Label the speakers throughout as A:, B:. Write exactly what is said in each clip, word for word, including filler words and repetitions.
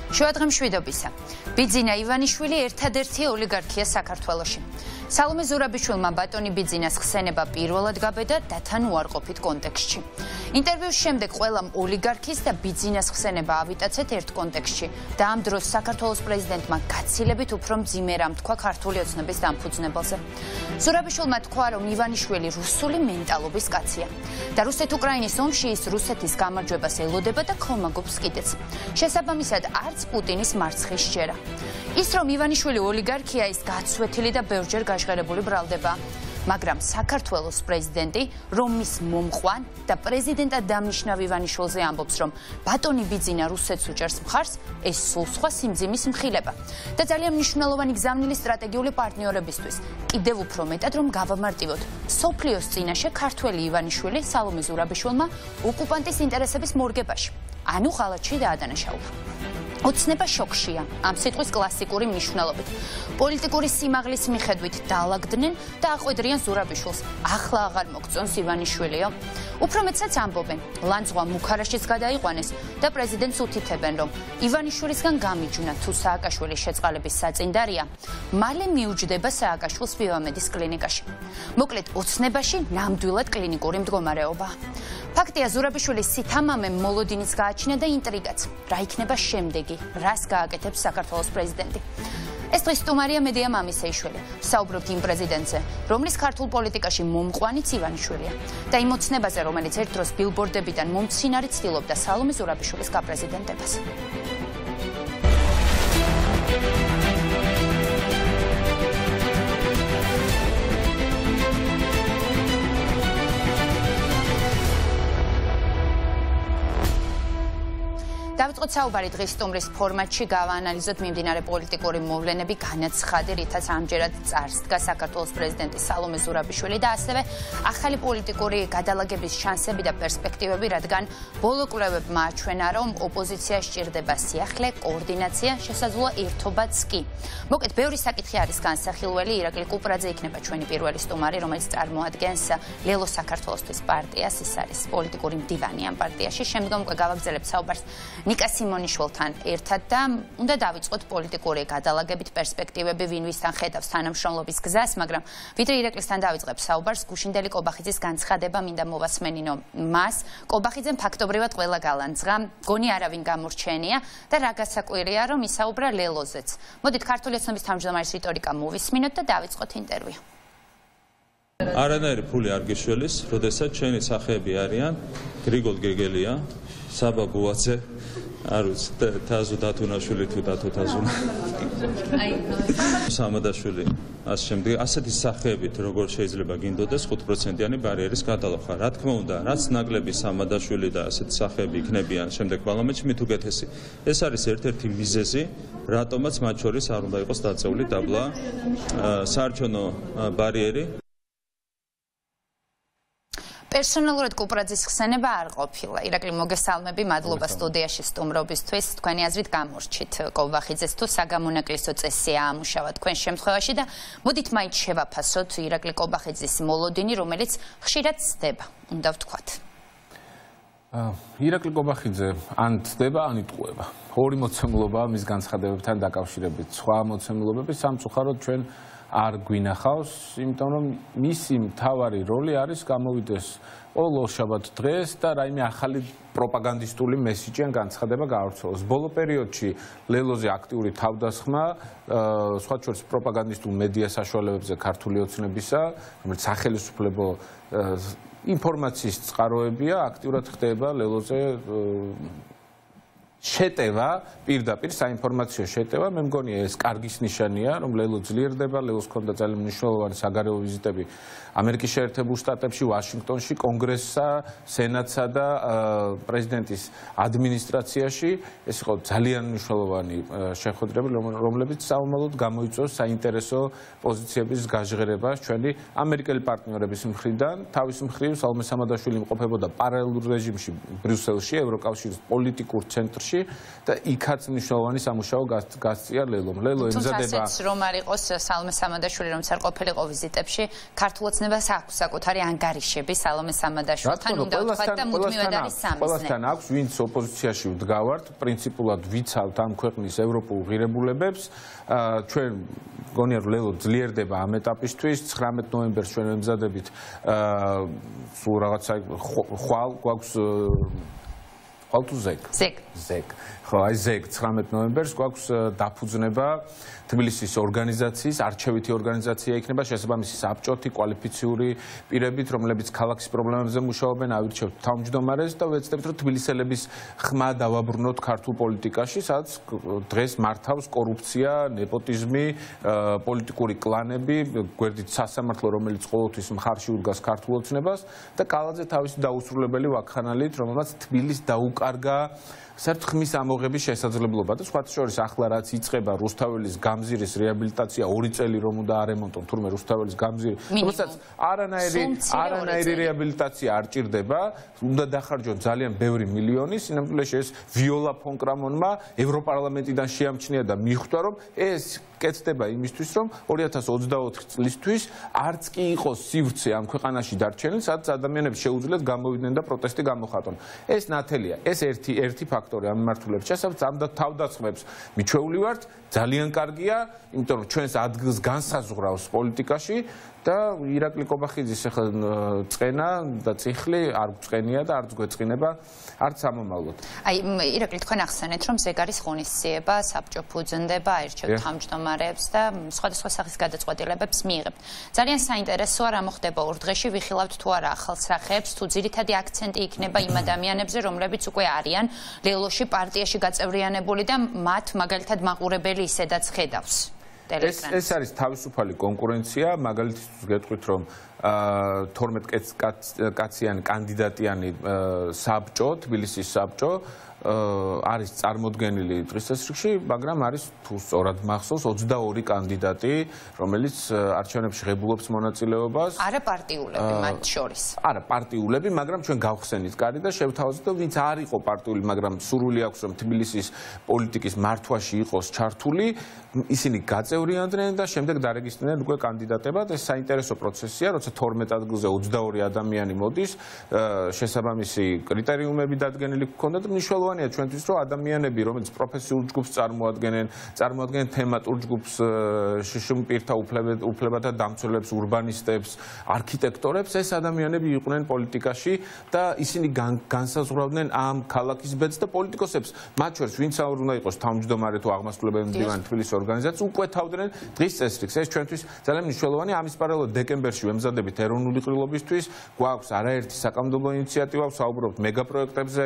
A: Შუადღემშვიდობისა. ბიძინა ივანიშვილი ერთადერთი ოლიგარქია საქართველოში. სალომე ზურაბიშვილმა ბატონი ბიძინას ხსენება პირველად გაბედა და თან უარყოფით კონტექსტში. ინტერვიუს შემდეგ ყველამ ოლიგარქის და ბიძინას ხსენება ავიტაცეთ ერთ კონტექსტში და ამ დროს საქართველოს პრეზიდენტმა გაცილებით უფრო მძიმე რამ თქვა ქართული ოცნების დამფუძნებელზე. ზურაბიშვილმა თქვა, რომ ივანიშვილი რუსული მენტალობის კაცია და რუსეთ-უკრაინის ომში ის რუსეთის გამარჯვებას ელოდება და ქომაგობს კიდეც. შესაბამისად არც პუტინის მარცხის სჯერა. ის რომ ივანიშვილი ოლიგარქია, ის გაცვეთილი და ბევრჯერ გაჟღერებული ბრალდება. მაგრამ საქართველოს პრეზიდენტი, რომ მის მომყვან და პრეზიდენტად დამნიშნავ ივანიშვილზე ამბობს, რომ ბატონი ბიძინა რუსეთს უჭერს მხარს, ეს სულ სხვა სიმძიმის მხილება და ძალიან მნიშვნელოვანი გზავნილი სტრატეგიული პარტნიორებისთვის. კიდევ უფრო მეტად რომ გავამარტივოთ, სოფლიოს წინაშე ქართველი ივანიშვილი სალომე ზურაბიშვილმა ოკუპანტის ინტერესების მორგებაში, ანუ ღალატში დაადანაშაულა. ოცნება შოქშია ამ სიტყვის კლასიკური მნიშვნელობით. პოლიტიკური სიმაღლის მიხედვით დაალაგდნენ და აყვედრიან ზურაბიშვილს. ახლა აღარ მოგწონს ივანიშვილიო. უფრო მეტსაც ამბობენ, ლანძღვა მუქარაშიც გადაიყვანეს და პრეზიდენტს უთითებენ, რომ ივანიშვილისგან გამიჯვნა თუ სააკაშვილის შეწყალების საწინდარია, მალე მიუჯდება სააკაშვილს ვივამედის კლინიკაში. მოკლედ, ოცნებაში ნამდვილად კლინიკური მდგომარეობა. ფაქტია, ზურაბიშვილის სითამამემ მოლოდინიც გააჩინა და ინტრიგაც. რა იქნება შემდეგი? რას გააკეთებს საქართველოს პრეზიდენტი? ეს დღის სტუმარია მედია მამისეიშვილი. ვსაუბრობთ იმ პრეზიდენტზე, რომლის ქართულ პოლიტიკაში მომყვანიც ივანიშვილია და იმ ოცნებაზე, რომელიც ერთ დროს ბილბორდებიდან მომცინარი ცდილობდა სალომე ზურაბიშვილის გაპრეზიდენტებას. დავიწყოთ საუბარი დღის სტუმრის ფორმატში, გავაანალიზოთ მიმდინარე პოლიტიკური მოვლენები, განაცხადი, რითაც ამჯერად წარსდგა საქართველოს პრეზიდენტი სალომე ზურაბიშვილი და ასევე ახალი პოლიტიკური გადალაგების შანსები და პერსპექტივები, რადგან ბოლო კვლევებმა აჩვენა, რომ ოპოზიცია სჭირდება სიახლე, координация, შესაძლოა ერთობაც კი. მოკლედ, ბევრი საკითხი არის განსახილველი. ირაკლი კუპრაძე იქნება ჩვენი პირველი სტუმარი, რომელიც წარმოადგენს ლელო საქართველოსთვის პარტიას, ის არის პოლიტიკური მდივანი ამ პარტიაში. შემდგომ უკვე გავაგრძელებთ საუბარს ნიკა სიმონიშვილთან ერთად და უნდა დავიწყოთ პოლიტიკური გადალაგებით პერსპექტივები, ვინ ვისთან ხედავს თანამშრომლობის გზას, მაგრამ ვიდრე ირაკლისთან დავიწყებ საუბარს, გუშინდელი კობახიძის განცხადება მინდა მოვასმენინო მას. კობახიძემ ფაქტობრივად ყველა გალანძღა, გონი არავინ გამორჩენია და რა გასაკვირია, რომ ისაუბრა ლელოზეც. მოდით ქართული ოცნების თავმჯდომარის რიტორიკა მოვისმინოთ და დავიწყოთ ინტერვიუ.
B: არანაირი ფული არ გიშველის, როდესაც ჩვენი სახეები არიან გრიგოლ გეგელია, საბა ბუაძე, არ ვიცი, თაზო დათუნაშვილი თუ დათო თაზუნა. სამადაშვილი, ასე შემდეგ, ასეთი სახეებით როგორ შეიძლება გინდოდეს ხუთ პროცენტიანი ბარიერის გადალახვა. რა თქმა უნდა, რაც ნაკლები სამადაშვილი და ასეთი სახეები იქნებიან შემდეგ პარლამენტში, მით უკეთესი. ეს არის ერთ-ერთი მიზეზი, რატომაც მათ შორის არ უნდა იყოს დაწეული დაბლა საარჩევნო ბარიერი.
A: პერსონალურად კუპრაძის ხსენება არ ყოფილა. ირაკლი, მოგესალმები, მადლობა სტუდიაში სტუმრობისთვის. თქვენი აზრით გამორჩით კობახიძეს თუ საგამონაკლისო წესია ამუშავა თქვენ შემთხვევაში და მოდით მაინც შევაფასოთ ირაკლი კობახიძის მოლოდინი, რომელიც ხშირად ცდება, უნდა ვთქვათ.
C: ირაკლი კობახიძე ან ცდება, ან იტყუება. ორი მოცემულობა მის განცხადებებთან დაკავშირებით. სხვა მოცემულობები სამწუხაროდ ჩვენ არ გვინახავს, იმიტომ რომ მისი მთავარი როლი არის გამოვიდეს ყოველ ორშაბათ დღეს და რაიმე ახალი პროპაგანდისტული მესიჯი ან განცხადება გაავრცელოს. ბოლო პერიოდში ლელოზე აქტიური თავდასხმა, სხვა შორის პროპაგანდისტულ მედია საშუალებებზე ქართული ოცნებისა, რომელიც სახელმწიფო ინფორმაციის წყაროებია, აქტიურად ხდება ლელოზე შეტევა, პირდაპირ საინფორმაციო შეტევა, მე მგონი ეს კარგის ნიშანია, რომ ლელო ძლიერდება, ლელოს ჰქონდა ძალიან მნიშვნელოვანი საგარეო ვიზიტები ამერიკის შეერთებულ შტატებში, ვაშინგტონში, კონგრესსა, სენატსა და პრეზიდენტის ადმინისტრაციაში. ეს იყო ძალიან მნიშვნელოვანი შეხვედრები, რომლებიც საომალოდ გამოიწვევს საინტერესო პოზიციების გაჟღერებას ჩვენი ამერიკელი პარტნიორების მხრიდან. თავის მხრივ, სალომე სამადაშვილი იმყოფებოდა პარალელურ რეჟიმში ბრიუსელში, ევროკავშირის პოლიტიკურ ცენტრში. პროცესში და იქაც მნიშვნელოვანი სამუშაო გასწია ლელომ. ლელო ემზადება
A: თუმცა ასეც რომ არ იყოს სალომე სამადაშვილი რომ არ ყოფილიყო ვიზიტებში, ქართულ ოცნებას აქვს საკუთარი ანგარიშები სალომე სამადაშვილთან უნდა ვთქვათ და მუდმივად არის სამიზნე.
C: ყველასთან აქვს, ვინც ოპოზიციაში ვდგავართ, პრინციპულად ვიცავთ ამ ქვეყნის ევროპულ ღირებულებებს. ჩვენ გონია რომ ლელო ძლიერდება ამ ეტაპისთვის. ცხრამეტ ნოემბერს ჩვენ ვემზადებით სულ რაღაცა ხვალ გვაქვს ხვალ თუ ზეგ?
A: ზეგ.
C: ზეგ. ხო, აი ზეგ ცხრამეტ ნოემბერს გვაქვს დაფუძნება თბილისის ორგანიზაციის, არჩევითი ორგანიზაცია იქნება შესაბამისი საბჭოთი კვალიფიციური პირებით, რომლებიც ქალაქის პრობლემებზე მუშაობენ, ავირჩევთ თავმჯდომარეს და ვეცდებთ, რომ თბილისელების ხმა დავაბრუნოთ ქართულ პოლიტიკაში, სადაც დღეს მართავს კორუფცია, ნეპოტიზმი, პოლიტიკური კლანები, გვერდით სასამართლო, რომელიც ყოველთვის მხარში უდგას ქართულ ოცნებას და კალაძე თავისი დაუსრულებელი ვაქხანალით, რომელმაც თბილისს დაუკარგა საერთოდ ხმის ამოღების შესაძლებლობა და სხვათა შორის ახლა რაც იწყება რუსთაველის გამზირის რეაბილიტაცია ორი წელი რომ უნდა არემონტონ თურმე რუსთაველის გამზირი რომელსაც არანაირი არანაირი რეაბილიტაცია არ ჭირდება უნდა დახარჯონ ძალიან ბევრი მილიონი სინამდვილეში ეს ვიოლა ფონ კრამონმა ევროპარლამენტიდან შეამჩნია და მიხვდა რომ ეს კეთდება იმისთვის რომ ორი ათას ოცდაოთხი წლისთვის არც კი იყოს სივრცე ამ ქვეყანაში დარჩენილ სადაც ადამიანებს შეუძლიათ გამოვიდნენ და პროტესტი გამოხატონ ეს ნათელია ეს ერთი ერთი ფაქტორი ამ მიმართულებით შესაძლოა ამ და თავდასხმებს მიჩვეული ვართ ძალიან კარგია იმიტომ რომ ჩვენს ადგილს განსაზღვრავს პოლიტიკაში და ირაკლი კობახიძის ახლა წენა და წიხლი არ გვწყენია და არც გვეწყინება არც ამომავლოდ.
A: აი ირაკლი თქვენ ახსენეთ რომ ზეგ არის ღონისძიება, საბჭო ფუძნდება, აირჩევთ თავმჯდომარებს და სხვადასხვა სახის გადაწყვეტილებებს მიიღებთ. ძალიან საინტერესოა რა მოხდება ორ დღეში, ვიხილავთ თუ არა ახალ სახეებს, თუ ძირითადი აქცენტი იქნება იმ ადამიანებზე, რომლებიც უკვე არიან ლელოში პარტიაში გაწევრიანებული და მათ მაგალითად მაყურებელი ისედაც ხედავს.
C: ეს ეს არის თავისუფალი კონკურენცია, მაგალითად გეტყვით რომ თორმეტ კაციანი კანდიდატიანი საბჭო, თბილისის საბჭო არის წარმოდგენილი დღის წესრიგში, მაგრამ არის თუ სწორად მახსოვს ოცდაორი კანდიდატი, რომელიც არჩევნებში ღებულობს მონაწილეობას.
A: არა პარტიულები მათ შორის.
C: არა პარტიულები, მაგრამ ჩვენ გავხსენით კარი და შევთავაზეთ, რომ ვინც არ იყო პარტიული, მაგრამ სურვილი აქვს რომ თბილისის პოლიტიკის მართვაში იყოს ჩართული, ისინი გაწევრიანდნენ და შემდეგ დარეგისტრირდნენ უკვე კანდიდატებად. ეს საინტერესო პროცესია, როცა თორმეტ ადგილზე ოცდაორი ადამიანი მოდის, შესაბამისი კრიტერიუმები დადგენილი გქონდათ და მნიშვნელოვანია ჩვენთვის, რომ ადამიანები, რომელიც პროფესიულ ჯგუფს წარმოადგენენ, წარმოადგენენ თემატურ ჯგუფს, შშმ პირთა უფლებათა დამცველებს, ურბანისტებს, არქიტექტორებს, ეს ადამიანები იყვნენ პოლიტიკაში და ისინი განსაზღვრავდნენ ამ ქალაქის ბედს და პოლიტიკოსებს, მათ შორის ვინც არ უნდა იყოს თავმჯდომარე თუ აღმასრულებელი მდივანი თბილისის ორგანიზაცია, უკვე თავდნენ დღის წესრიგს. ეს ჩვენთვის ძალიან მნიშვნელოვანია. ამის პარალელურად დეკემბერში ვემზადებით ეროვნული ყრილობისთვის, გვაქვს არაერთი საკანონმდებლო ინიციატივა, ვსაუბრობთ მეგაპროექტებზე,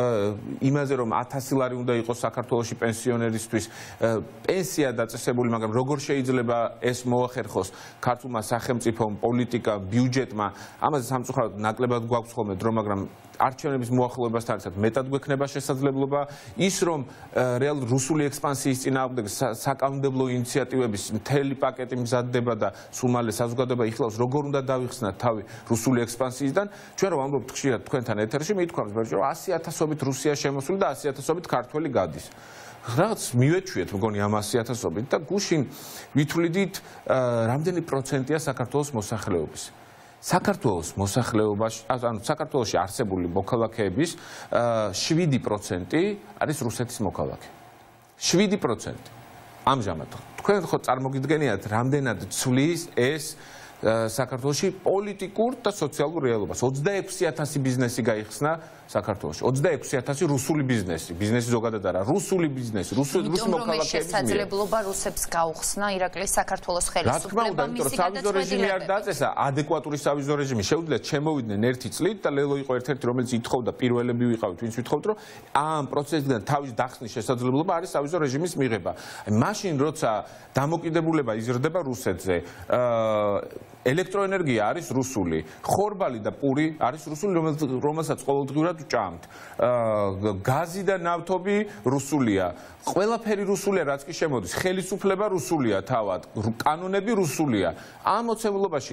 C: იმაზე რომ ათასი ლარი უნდა იყოს საქართველოში პენსიონერისთვის პენსია დაწესებული, მაგრამ როგორ შეიძლება ეს მოახერხოს ქართულმა სახელმწიფომ, პოლიტიკამ, ბიუჯეტმა, ამაზე სამწუხაროდ ნაკლებად გვაქვს ხოლმე დრო, მაგრამ არჩევნების მოახლოებასთან ერთად მეტად გვექნება შესაძლებლობა ის რომ რეალურად რუსული ექსპანსიის წინააღმდეგ საკანონმდებლო ინიციატივების მთელი პაკეტი მზადდება და სულ მალე საზოგადოება იხილავს როგორ უნდა დავიხსნათ თავი რუსული ექსპანსიისგან ჩვენ რომ ამბობთ ხშირად თქვენთან ეთერში მithქვამს რომ ასი ათასობით რუსია შემოსული და ასი ათასობით ქართველი გადის რაღაც მივეჩვიეთ მგონი ამ ასი ათასობით და გუშინ ვითვლიდით რამდენი პროცენტია საქართველოს მოსახლეობის საქართველოს მოსახლეობაში, ანუ საქართველოში არსებული მოქალაქეების შვიდი პროცენტი არის რუსეთის მოქალაქე. შვიდი პროცენტი. ამჟამად თქვენ ხო წარმოგიდგენიათ, რამდენად ცვლის ეს საქართველოში პოლიტიკურ და სოციალურ რეალობას. ოცდაექვსი ათასი ბიზნესი გაიხსნა საქართველოში. ოცდაექვსი ათასი რუსული ბიზნესი, ბიზნესი ზოგადად არა, რუსული ბიზნესი, რუსული მოქალაქეების მიერ.
A: შესაძლებლობა რუსებს გაუხსნა ირაკლის საქართველოს ხელისუფლება მისი
C: სავიზო რეჟიმი არ დაწესა, ადეკვატური სავიზო რეჟიმი. შეუძლიათ ჩემოვიდნენ ერთი წლით და ლელო იყო ერთ-ერთი, რომელიც ითხოვდა პირველები ვიყავით, ვინც ვითხოვთ, რომ ამ პროცესიდან თავის დახსნის შესაძლებლობა არის სავიზო რეჟიმის მიღება. აი მაშინ როცა დამოკიდებულება იზრდება რუსეთზე, ელექტროენერგია არის რუსული, ხორბალი და პური არის რუსული, რომელსაც ყოველდღიურად ვჭამთ. გაზი და ნავთობი რუსულია. ყველაფერი რუსულია, რაც კი შემოდის. ხელისუფლება რუსულია თავად, კანონები რუსულია. ამ მოცემულობაში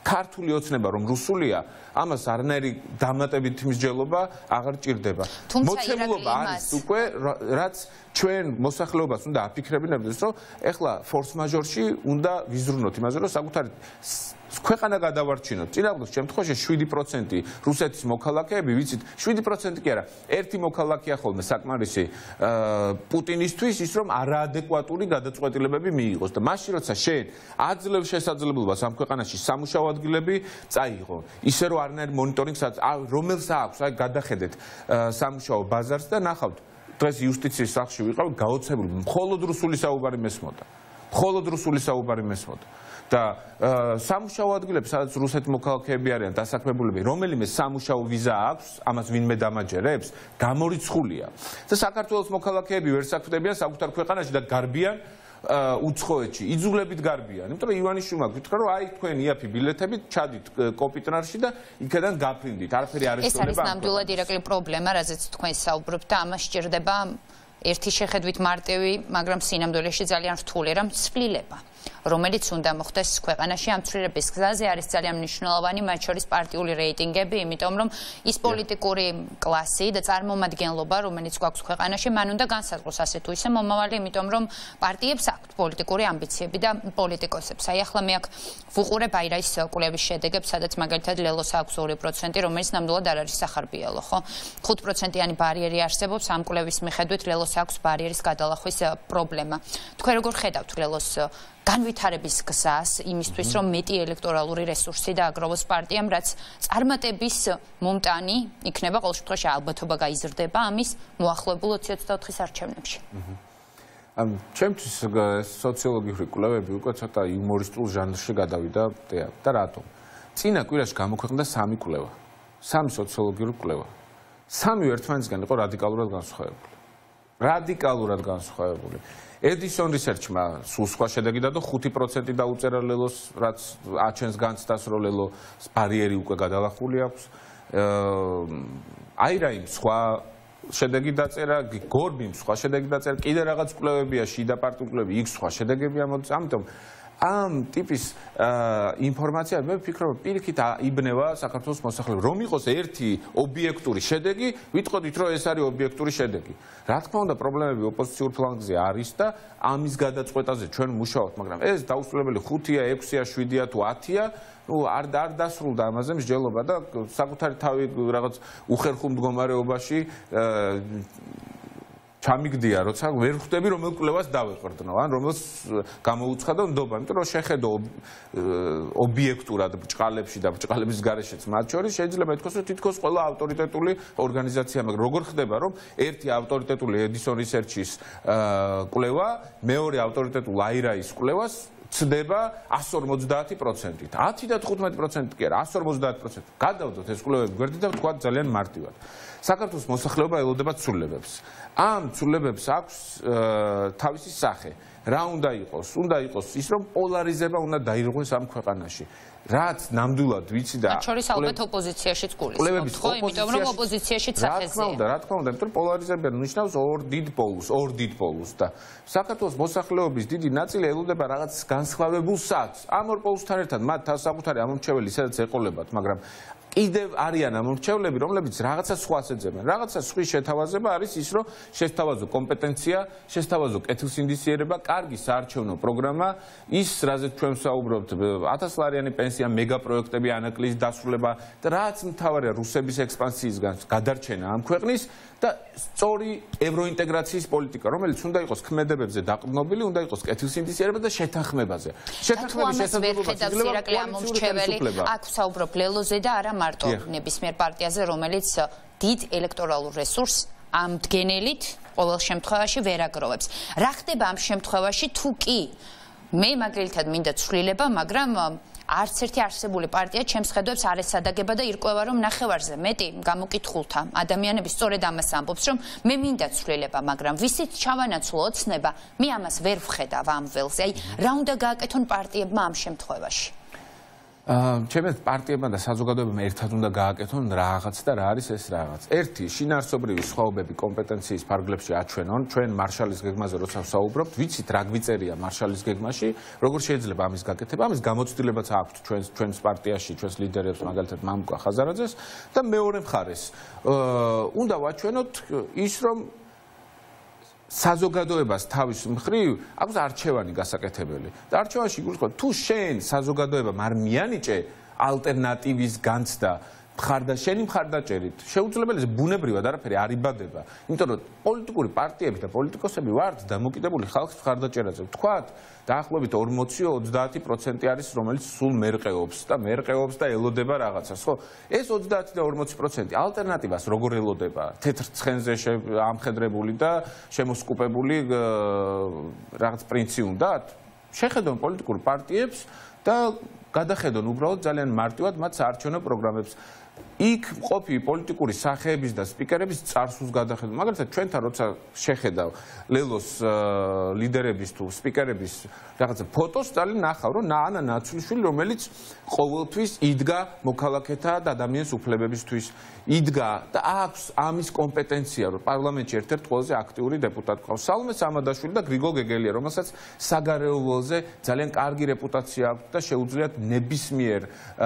C: ქართული ოცნება რომ რუსულია, ამას არნაირი დამატებითი მსჯელობა აღარ ჭირდება. მოცემულობა არის უკვე რაც ჩვენ მოსახლეობას უნდა აფიქრებინებდეს, რომ ეხლა ფორს მაჟორში უნდა ვიზრუნოთ იმაზე, რომ საკუთარი ქვეყანა გადავარჩინოთ. წინააღმდეგ შემთხვევაში შვიდი პროცენტი რუსეთის მოქალაქეები, ვიცით, შვიდი პროცენტი კი არა, ერთი მოქალაქეა ხოლმე საკმარისი პუტინისთვის ის რომ არაადეკვატური გადაწყვეტილებები მიიღოს და მაშინ როცა შენ აძლევ შესაძლებლობას ამ ქვეყანაში სამუშაო ადგილები წაიღო, ისე რომ არანაირ მონიტორინგს რომელს აქვს, აი გადახედეთ სამუშაო ბაზარს და ნახავთ დღეს იუსტიციის სახლში ვიყავ, გაოცებული მხოლოდ რუსული საუბარი მესმოდა. მხოლოდ რუსული საუბარი მესმოდა. და სამუშაო ადგილები, სადაც რუსეთის მოქალაქეები არიან დასაქმებულები, რომელიმე სამუშაო ვიზა აქვს, ამას ვინმე დამაჯერებს, გამორიცხულია. და საქართველოს მოქალაქეები ვერ საქმდებიან საკუთარ ქვეყანაში და გარბიან უცხოეთში, იძულებით გარბიან. იმიტომ რომ ივანიშვილმა გითხრა, რომ აი თქვენ იაფი ბილეთებით ჩადით კოპიტრანში და იქიდან გაფრინდით. არაფერი არ
A: ეს არის ნამდვილად ირაკლი პრობლემა, რაზეც თქვენ საუბრობთ და ამას სჭირდება ერთი შეხედვით მარტივი, მაგრამ სინამდვილეში ძალიან რთული რამ ცვლილება, რომელიც უნდა მოხდეს ქვეყანაში ამ ცვლილების გზაზე არის ძალიან მნიშვნელოვანი, მათ შორის პარტიული რეიტინგები, იმიტომ რომ ის პოლიტიკური კლასი და წარმომადგენლობა, რომელიც გვაქვს ქვეყანაში, მან უნდა განსაზღვროს ასე თუ ისე მომავალი, იმიტომ რომ პარტიებს აქვთ პოლიტიკური ამბიციები და პოლიტიკოსებს. აი ახლა მე აქ ვუყურებ აირაის კვლევის შედეგებს, სადაც მაგალითად ლელოს აქვს ორი პროცენტი, რომელიც ნამდვილად არ არის სახარბიელო, ხო? ხუთ პროცენტიანი ბარიერი არსებობს ამ კვლევის მიხედვით ლელოს აქვს ბარიერის გადალახვის პრობლემა. თქვენ როგორ ხედავთ ლელოს განვითარების გზას იმისთვის, რომ მეტი ელექტორალური რესურსი დააგროვოს პარტიამ, რაც წარმატების მომტანი იქნება, ყოველ შემთხვევაში ალბათობა გაიზრდება ამის მოახლოებულ ოცი ოცდაოთხის არჩევნებში.
C: ამ ჩემთვის სოციოლოგიური კვლევები უკვე ცოტა იუმორისტულ ჟანრში გადავიდა და რატომ? წინა კვირაში გამოქვეყნდა სამი კვლევა, სამი სოციოლოგიური კვლევა. სამი ერთმანეთისგან იყო რადიკალურად განსხვავებული. რადიკალურად განსხვავებული. Edison Research-მა სულ სხვა შედეგი დადო, ხუთი პროცენტი დაუწერა ლელოს, რაც აჩენს განცდას, რომ ლელოს ბარიერი უკვე გადალახული აქვს. აირაიმ სხვა შედეგი დაწერა, გორბიმ სხვა შედეგი დაწერა, კიდე რაღაც კვლევებია, შიდა პარტიული კვლევები, იქ სხვა შედეგებია მოწამთ, ამიტომ ამ ტიპის ინფორმაცია მე ვფიქრობ, რომ პირიქით იბნევა საქართველოს მოსახლეობა. რომ იყოს ერთი ობიექტური შედეგი, ვიტყოდით, რომ ეს არის ობიექტური შედეგი. რა თქმა უნდა, პრობლემები ოპოზიციურ ფლანგზე არის და ამის გადაწყვეტაზე ჩვენ მუშაობთ, მაგრამ ეს დაუსრულებელი ხუთია, ექვსია, შვიდია თუ ათია, ну არ არ დასრულდა ამაზე მსჯელობა და საკუთარი თავი რაღაც უხერხულ მდგომარეობაში ჩამიგდია, როცა ვერ ხვდები რომელ კვლევას დავეყრდნო, ან რომელს გამოუცხადა ნდობა, იმიტომ რომ შეხედო ობიექტურად ბრჭყალებში და ბრჭყალების გარეშეც მათ შორის შეიძლება ითქვას, რომ თითქოს ყველა ავტორიტეტული ორგანიზაცია, მაგრამ როგორ ხდება, რომ ერთი ავტორიტეტული Edison Research-ის კვლევა მეორე ავტორიტეტულ აირაის კვლევას ცდება εκατს ორმოცდაათი პროცენტით. ათი და თხუთმეტი პროცენტი კი არა, εκατს ორმოცდაათი პროცენტი. გადავდოთ ეს კვლევები გვერდით და ვთქვათ ძალიან მარტივად. საქართველოს მოსახლეობა ელოდება ცვლილებებს. ამ ცვლილებებს აქვს თავისი სახე. რა უნდა იყოს? უნდა იყოს ის, რომ პოლარიზება უნდა დაირღვეს ამ ქვეყანაში. რაც ნამდვილად ვიცი და
A: მათ შორის ალბათ ოპოზიციაშიც გულისხმობს, ხო? იმიტომ რომ ოპოზიციაშიც სახეზეა. რა თქმა უნდა,
C: რა თქმა უნდა, იმიტომ რომ პოლარიზება ნიშნავს ორ დიდ პოლუსს, ორ დიდ პოლუსს და საქართველოს მოსახლეობის დიდი ნაწილი ელოდება რაღაც განსხვავებულ სათს. ამ ორ პოლუსთან ერთად მათ თავსაკუთარი ამომრჩეველი სადაც ეყოლებათ, მაგრამ კიდევ არიან ამორჩევლები, რომლებიც რაღაცა სხვას ეძებენ. რაღაცა სხვის შეთავაზება არის ის, რომ შესთავაზო კომპეტენცია, შესთავაზო კეთილსინდისიერება, კარგი საარჩევნო პროგრამა, ის, რაზეც ჩვენ ვსაუბრობთ, ათასლარიანი პენსია, მეგაპროექტები, ანაკლის დასრულება და რაც მთავარია რუსების ექსპანსიისგან გადარჩენა ამ ქვეყნის და სწორი ევროინტეგრაციის პოლიტიკა, რომელიც უნდა იყოს ქმედებებზე დაყრდნობილი, უნდა იყოს კეთილსინდისიერება და შეთანხმებაზე.
A: შეთანხმების შესაძლებლობა ირაკლი ამომრჩეველი, აქ ვსაუბრობ ლელოზე და არა მარტო ნებისმიერ პარტიაზე, რომელიც დიდ ელექტორალურ რესურსს ამდგენელით ყოველ შემთხვევაში ვერ აგროვებს. რა ხდება ამ შემთხვევაში თუ კი მე მაგალითად მინდა ცვლილება, მაგრამ არც ერთი არსებული პარტია ჩემს ხედვებს არ ესადაგება და ირკვევა, რომ ნახევარზე მეტი გამოკითხულთა ადამიანები სწორედ ამას ამბობს, რომ მე მინდა ცვლილება, მაგრამ ვისით ჩავანაცვლო ოცნება, მე ამას ვერ ვხედავ ამ ველზე. აი, რა უნდა გააკეთონ პარტიებმა ამ შემთხვევაში?
C: ჩემი პარტიებმა და საზოგადოებამ ერთად უნდა გააკეთონ რაღაც და რა არის ეს რაღაც. ერთი შინაარსობრივი სხვაობები კომპეტენციის ფარგლებში აჩვენონ. ჩვენ მარშალის გეგმაზე როცა ვსაუბრობთ, ვიცით რა გვიწერია მარშალის გეგმაში, როგორ შეიძლება ამის გაკეთება, ამის გამოცდილებაც აქვს ჩვენს ჩვენს პარტიაში, ჩვენს ლიდერებს, მაგალითად მამუკა ხაზარაძეს და მეორე მხარეს უნდა ვაჩვენოთ ის, რომ საზოგადოებას თავის მხრივ აქვს არჩევანი გასაკეთებელი. და არჩევანში გულისხმობ, თუ შენ საზოგადოებამ არ მიანიჭე ალტერნატივის განცდა მხარდა შენი მხარდაჭერით, შეუძლებელია ბუნებრივად არაფერი არ იბადება. იმიტომ რომ პოლიტიკური პარტიები და პოლიტიკოსები ვართ დამოკიდებული ხალხის მხარდაჭერაზე. ვთქვათ, დაახლოებით ორმოცი ოცდაათი პროცენტი არის, რომელიც სულ მერყეობს და მერყეობს და ელოდება რაღაცას, ხო? ეს ოცდაათი და ორმოცი პროცენტი ალტერნატივას როგორ ელოდება? თეთრ ცხენზე ამხედრებული და შემოსკუპებული რაღაც პრინცი უნდათ? შეხედონ პოლიტიკურ პარტიებს და გადახედონ უბრალოდ ძალიან მარტივად მათ საარჩევნო პროგრამებს. იქ მყოფი პოლიტიკური სახეების და სპიკერების წარსულს გადახედო. მაგალითად, ჩვენთან როცა შეხედავ ლელოს ლიდერების თუ სპიკერების რაღაცა ფოტოს, ძალიან ნახავ, რომ ანა ნაცვლიშვილი, რომელიც ყოველთვის იდგა მოქალაქეთა და ადამიანის უფლებებისთვის, იდგა და აქვს ამის კომპეტენცია, რომ პარლამენტში ერთ-ერთ ყველაზე აქტიური დეპუტატი ყავს. სალომე სამადაშვილი და გრიგოლ გეგელია, რომელსაც საგარეო ველზე ძალიან კარგი რეპუტაცია აქვს და შეუძლიათ ნებისმიერ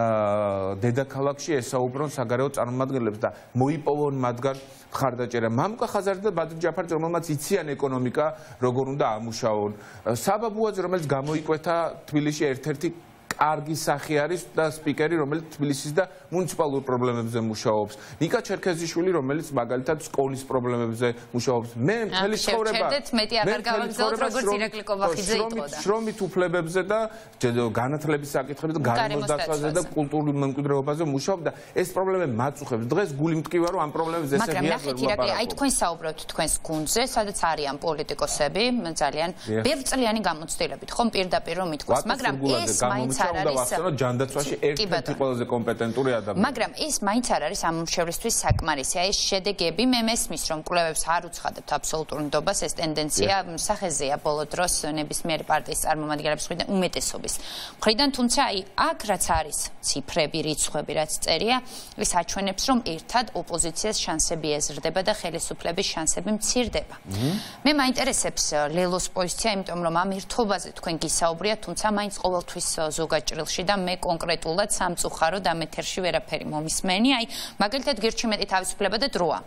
C: დედაქალაქში ესაუბრონ საგარეო წარმომადგენლებს და მოიპოვონ მათგან მხარდაჭერა. მამუკა ხაზარაძე და ბადრი ჯაფარიძე, რომელმაც იციან ეკონომიკა, როგორ უნდა ამუშაონ. საბა ბუაძე, რომელიც გამოიკვეთა თბილისში ერთ-ერთი კარგი სახე არის და სპიკერი, რომელიც თბილისის და მუნიციპალურ პრობლემებზე მუშაობს. ნიკა ჩერქეზიშვილი, რომელიც მაგალითად სკოლის პრობლემებზე მუშაობს. მე მთელი ცხოვრება
A: მეტი აღარ გავაგზავნოთ, როგორც ირაკლი კობახიძე იტყოდა.
C: შრომით უფლებებზე და განათლების საკითხებზე და გარემოს დაცვაზე და კულტურულ მემკვიდრეობაზე მუშაობ და ეს პრობლემები მაწუხებს. დღეს გული მტკივა, რომ ამ პრობლემებზე ესე
A: მაგრამ ნახეთ ირაკლი, აი თქვენ საუბრობთ თქვენს გუნდზე, სადაც არიან პოლიტიკოსები, ძალიან ბევრწლიანი გამოცდილებით, ხომ პირდაპირ რომ ითქვას, მაგრამ ეს მაინც
C: უნდა ვახსენოთ ჯანდაცვაში ერთ-ერთი ყველაზე კომპეტენტური ადამიანი.
A: მაგრამ ეს მაინც არ არის ამ მომშევრისთვის საკმარისი. აი ეს შედეგები მე მესმის, რომ კვლევებს არ უცხადებთ აბსოლუტურ ნდობას, ეს ტენდენცია სახეზეა ბოლო დროს ნებისმიერი პარტიის წარმომადგენლების მხრიდან უმეტესობის მხრიდან, თუმცა აი აქ რაც არის ციფრები, რიცხვები, რაც წერია, ის აჩვენებს, რომ ერთად ოპოზიციას შანსები ეზრდება და ხელისუფლების შანსები მცირდება. მე მაინტერესებს ლელოს პოზიცია, იმიტომ რომ ამ ერთობაზე თქვენ გისაუბრიათ, თუმცა მაინც ყოველთვის ზოგადად ჭრილში და მე კონკრეტულად სამწუხაროდ ამ ეთერში ვერაფერი მომისმენი. აი, მაგალითად გირჩი მეტი თავისუფლება და დროა.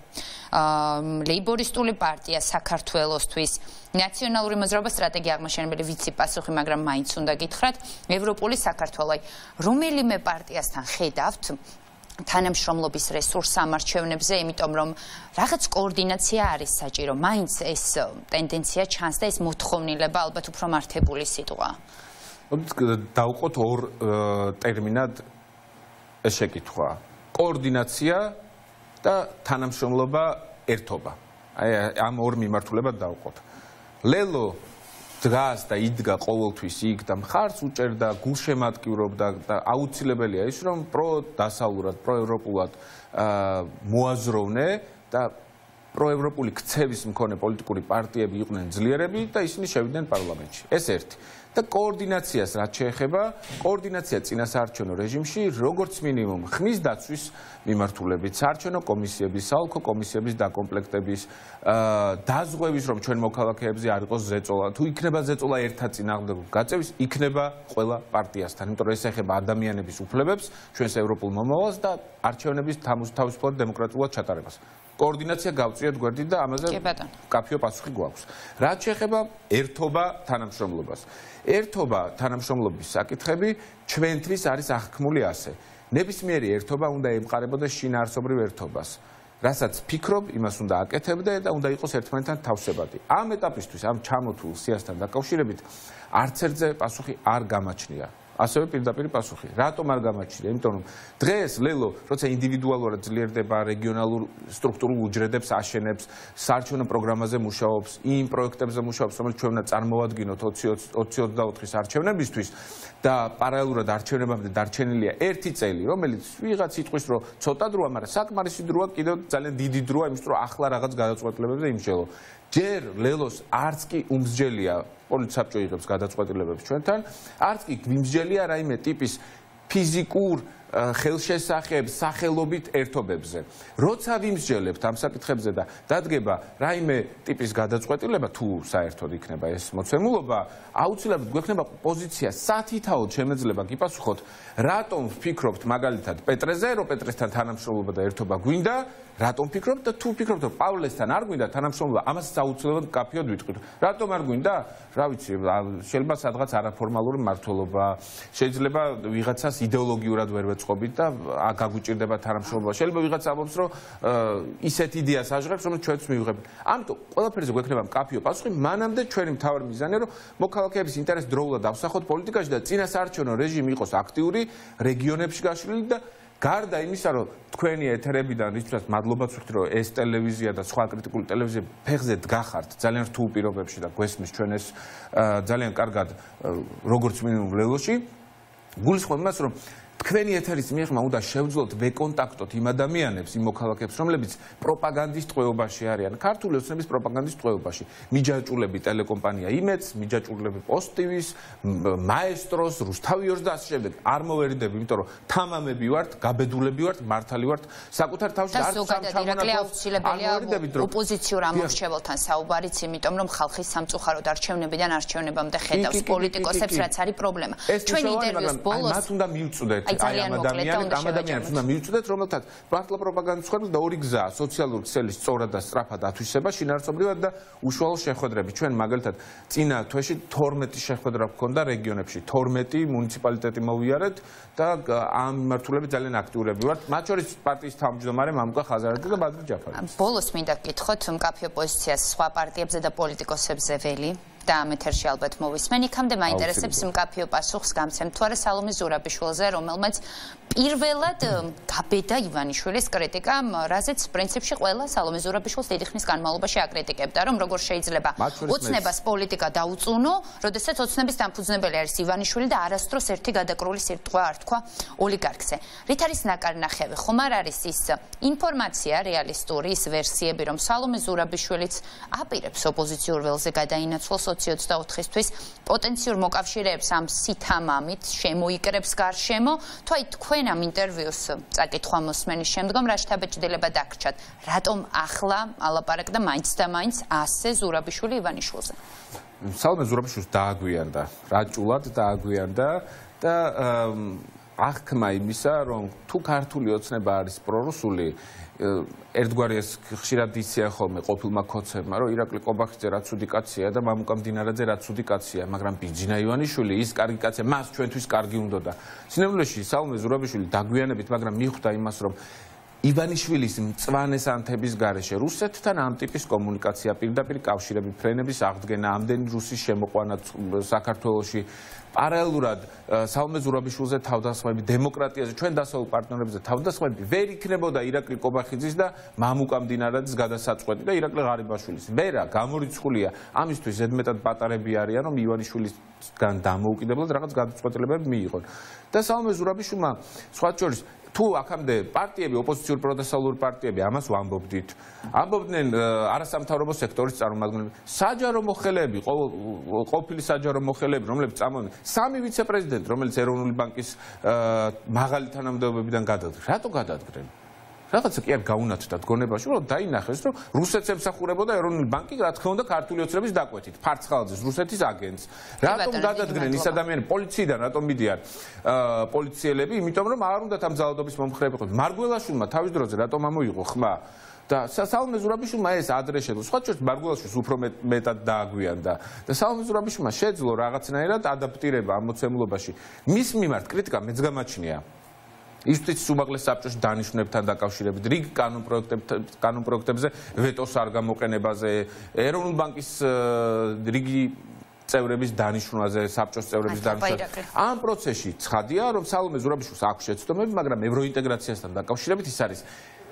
A: აა ლეიბორისტული პარტია საქართველოსთვის, ნაციონალური მოძრაობა სტრატეგია აღმაშენებელი ვიცი პასუხი, მაგრამ მაინც უნდა გითხრათ, ევროპული საქართველო. აი, რომელიმე პარტიასთან ხედავთ თანამშრომლობის რესურს სამარჩევნებზე, იმიტომ რომ რაღაც კოორდინაცია არის საჭირო. მაინც ეს ტენდენცია ჩანს და ეს მოთხოვნილება ალბათ უფრო მართებული სიტყვა.
C: დავყოთ ორ ტერმინად ეს შეკითხვა. კოორდინაცია და თანამშრომლობა, ერთობა. აი ამ ორ მიმართულებად დავყოთ. ლელო დგას და იდგა ყოველთვის იქ და მხარს უჭერდა, გულშემატკივრობდა და აუცილებელია ის, რომ პროდასავლურად, პროევროპულად მოაზროვნე და პროევროპული ქცევის მქონე პოლიტიკური პარტიები იყვნენ ძლიერები და ისინი შევიდნენ პარლამენტში. ეს ერთი. და კოორდინაციას რაც შეეხება, კოორდინაცია წინასაარჩევნო რეჟიმში, როგორც მინიმუმ ხმის დაცვის მიმართულებით, საარჩევნო კომისიების, საოლქო კომისიების დაკომპლექტების, დაზღვევის, რომ ჩვენ მოქალაქეებზე არ იყოს ზეწოლა, თუ იქნება ზეწოლა ერთად წინააღმდეგ გაწევის, იქნება ყველა პარტიასთან, იმიტომ რომ ეს ეხება ადამიანების უფლებებს, ჩვენს ევროპულ მომავალს და არჩევნების თავისუფლად დემოკრატიულად ჩატარებას. კოორდინაცია გავწიოთ გვერდით და ამაზე კაფეო პასუხი გვაქვს. რაც შეეხება ერთობა თანამშრომლობას. ერთობა თანამშრომლობის საკითხები ჩვენთვის არის აღქმული ასე. ნებისმიერი ერთობა უნდა ემყარებოდეს შინაარსობრივ ერთობას. რასაც ფიქრობ, იმას უნდა აკეთებდე და უნდა იყოს ერთმანეთთან თავსებადი. ამ ეტაპისთვის, ამ ჩამოთვლილ სიასთან დაკავშირებით არც ერთზე პასუხი არ გამაჩნია. ასევე პირდაპირ პასუხი. რატომ არ გამაჩნია? იმიტომ რომ დღეს ლელო, როცა ინდივიდუალურად ძლიერდება, რეგიონალურ სტრუქტურულ უჯრედებს აშენებს, საარჩევნო პროგრამაზე მუშაობს, იმ პროექტებზე მუშაობს, რომელიც ჩვენ უნდა წარმოვადგინოთ ოცი ოცდაოთხის არჩევნებისთვის და პარალელურად არჩევნებამდე დარჩენილია ერთი წელი, რომელიც ვიღაც იტყვის, რომ ცოტა დროა, მაგრამ საკმარისი დროა, კიდევ ძალიან დიდი დროა, იმისთვის რომ ახლა რაღაც გადაწყვეტილებებზე იმსჯელო. ჯერ ლელოს არც კი უმსჯელია პოლიტსაბჭო იღებს გადაწყვეტილებებს ჩვენთან, არც კი გვიმსჯელია რაიმე ტიპის ფიზიკურ ხელშესახებ სახელობით ერთობებზე. როცა ვიმსჯელებთ ამ საკითხებზე და დადგება რაიმე ტიპის გადაწყვეტილება, თუ საერთოდ იქნება ეს მოცემულობა, აუცილებლად გვექნება პოზიცია სათითაოდ შემეძლება გიპასუხოთ, რატომ ვფიქრობთ მაგალითად პეტრეზე, რომ პეტრესთან თანამშრომლობა და ერთობა გვინდა, რატომ ვფიქრობთ და თუ ვფიქრობთ, რომ პავლესთან არ გვინდა თანამშრომლობა, ამას აუცილებლად მკაფიოდ ვიტყვით. რატომ არ გვინდა? რა ვიცი, შეიძლება სადღაც არაფორმალური მმართველობა, შეიძლება ვიღაცას იდეოლოგიურად ვერ ვეწყობით და გაგვიჭირდება თანამშრომლობა. შეიძლება ვიღაც ამბობს, რომ ისეთ იდეას აჟღებს, რომელიც ჩვენც მივიღებთ. ამიტომ ყველაფერზე გვექნება მკაფიო პასუხი, მანამდე ჩვენი მთავარი მიზანია, რომ მოქალაქეების ინტერესს დროულად ავსახოთ პოლიტიკაში და წინასაარჩევნო რეჟიმი იყოს აქტიური, რეგიონებში გაშლილი და გარდა იმისა, რომ თქვენი ეთერებიდან რითაც მადლობაც ვუხდით, რომ ეს ტელევიზია და სხვა კრიტიკული ტელევიზია ფეხზე დგახართ ძალიან რთულ პირობებში და გვესმის ჩვენ ეს ძალიან კარგად როგორც მინიმუმ ლეველში. გულისხმობ იმას, რომ თქვენი ეთერის მიღმა უნდა შევძლოთ ვეკონტაქტოთ იმ ადამიანებს, იმ მოქალაქეებს, რომლებიც პროპაგანდის ტყვეობაში არიან, ქართული ოცნების პროპაგანდის ტყვეობაში. მიჯაჭულები ტელეკომპანია იმედს, მიჯაჭულები პოსტივის, მაესტროს, რუსთავიორს და ასე შემდეგ. არ მოვერიდები, იმიტომ რომ თამამები ვართ, გაბედულები ვართ, მართალი ვართ, საკუთარ თავში
A: არ აუცილებელია ოპოზიციურ ამორჩეველთან საუბარიც, იმიტომ რომ ხალხის სამწუხაროდ არჩევნებიდან არჩევნებამდე ხედავს პოლიტიკოსებს, რაც არის პრობლემა. ჩვენი ინტერვიუს ბოლოს
C: მათ უნდა მიუწვდეთ აი ამ ადამიანებს, ამ ადამიანებს უნდა მიუწვდეთ, რომელთაც მართლა პროპაგანდის ხარჯი და ორი გზაა, სოციალური ქსელის სწორად და სწრაფად ათვისება შინაარსობრივად და უშუალო შეხვედრები. ჩვენ მაგალითად წინა თვეში თორმეტი შეხვედრა გქონდა რეგიონებში, თორმეტი მუნიციპალიტეტი მოვიარეთ და ამ მიმართულებით ძალიან აქტიურები ვართ. მათ შორის პარტიის თავმჯდომარე მამუკა ხაზარაძე და ბადრი ჯაფარი.
A: ბოლოს მინდა გკითხოთ მკაფიო პოზიციას სხვა პარტიებზე და პოლიტიკოსებზე ველი და ამ ეთერში ალბათ მოვისმენ. იქამდე მაინტერესებს მკაფიო პასუხს გამცემთ თუ არა სალომე ზურაბიშვილზე, რომელმაც პირველად გაბედა ივანიშვილის კრიტიკა, რაზეც პრინციპში ყველა სალომე ზურაბიშვილს დიდი ხნის განმავლობაში აკრიტიკებდა, რომ როგორ შეიძლება ოცნებას პოლიტიკა დაუწუნო, როდესაც ოცნების დამფუძნებელი არის ივანიშვილი და არასდროს ერთი გადაკრული სიტყვა არ თქვა ოლიგარქზე. რით არის ნაკარნახევი? ხომ არ არის ის ინფორმაცია რეალისტური, ის ვერსიები, რომ სალომე ზურაბიშვილიც აპირებს ოპოზიციურ ველზე გადაინაცვლოს ოცი ოცდაოთხისთვის პოტენციურ მოკავშირეებს ამ სითამამით შემოიკრებს გარშემო, თუ აი თქვენ ამ ინტერვიუს წაკითხვა მოსმენის შემდგომ რა შთაბეჭდილება დაგრჩათ? რატომ ახლა ალაპარაკდა მაინც და მაინც ასე ზურაბიშვილი ივანიშვილზე?
C: სალომე ზურაბიშვილს დააგვიანდა, რაჭულად დააგვიანდა და აღქმა იმისა, რომ თუ ქართული ოცნება არის პრორუსული, ერთგვარი ეს ხშირად იციან ხოლმე ყოფილმა ქოცებმა, რომ ირაკლი ყობახიძე რაც ცუდი კაცია და მამუკა მდინარაძე რაც ცუდი კაცია, მაგრამ ბიძინა ივანიშვილი ის კარგი კაცია, მას ჩვენთვის კარგი უნდოდა. სინამდვილეში სალომე ზურაბიშვილი დაგვიანებით, მაგრამ მიხვდა იმას, რომ ივანიშვილის მწვანეს ანთების გარეშე რუსეთთან ამ ტიპის კომუნიკაცია, პირდაპირ კავშირები, ფრენების აღდგენა, ამდენი რუსის შემოყვანა საქართველოში, პარალელურად სალომე ზურაბიშვილზე თავდასხმები, დემოკრატიაზე, ჩვენ დასავლურ პარტნიორებზე თავდასხმები ვერ იქნებოდა ირაკლი ყობახიძის და მამუკა მდინარაძის გადასაწყვეტი და ირაკლი ღარიბაშვილის. ვერა გამორიცხულია, ამისთვის ზედმეტად პატარები არიან, რომ ივანიშვილისგან დამოუკიდებლად რაღაც გადაწყვეტილებები მიიღონ. და სალომე ზურაბიშვილმა სხვა შორის თუ აქამდე პარტიები, ოპოზიციური პროდესალური პარტიები ამას ვამბობდით. ამბობდნენ არასამთავრობო სექტორის წარმომადგენლები, საჯარო მოხელეები, ყოფილი საჯარო მოხელეები, რომლებიც წამოვიდნენ, სამი ვიცე-პრეზიდენტი, რომელიც ეროვნული ბანკის მაღალი თანამდებობებიდან გადადგნენ. რატო გადადგნენ? რაღაცა კი არ გაუნათდა გონებაში, რომ დაინახეს, რომ რუსეთს ემსახურებოდა ეროვნული ბანკი, რა თქმა უნდა, ქართული ოცნების დაკვეთით, ფარცხალაძეს, რუსეთის აგენტს. რატომ გადადგნენ ის ადამიანები პოლიციიდან, რატომ მიდიან პოლიციელები, იმიტომ რომ არ უნდათ ამ ძალადობის მომხრეები ყოფილიყო. მარგველაშვილმა თავის დროზე რატომ ამოიღო ხმა? და სალომე ზურაბიშვილმა ეს ადრე შეძლო. სხვა შორის მარგველაშვილს უფრო მეტად დააგვიანდა. და სალომე ზურაბიშვილმა შეძლო რაღაცნაირად ადაპტირება ამ მოცემულობაში. მის მიმართ კრიტიკა მეც გამაჩნია. იუსტიციის უმაღლეს საბჭოში დანიშნულებთან დაკავშირებით, რიგ კანონ პროექტებზე ვეტოს არ გამოყენებაზე, ეროვნული ბანკის რიგი წევრების დანიშნვაზე, საბჭოს წევრების დანიშნვაზე. ამ პროცესში ცხადია, რომ სალომე ზურაბიშვილს აქვს შეცდომები, მაგრამ ევროინტეგრაციასთან დაკავშირებით ის არის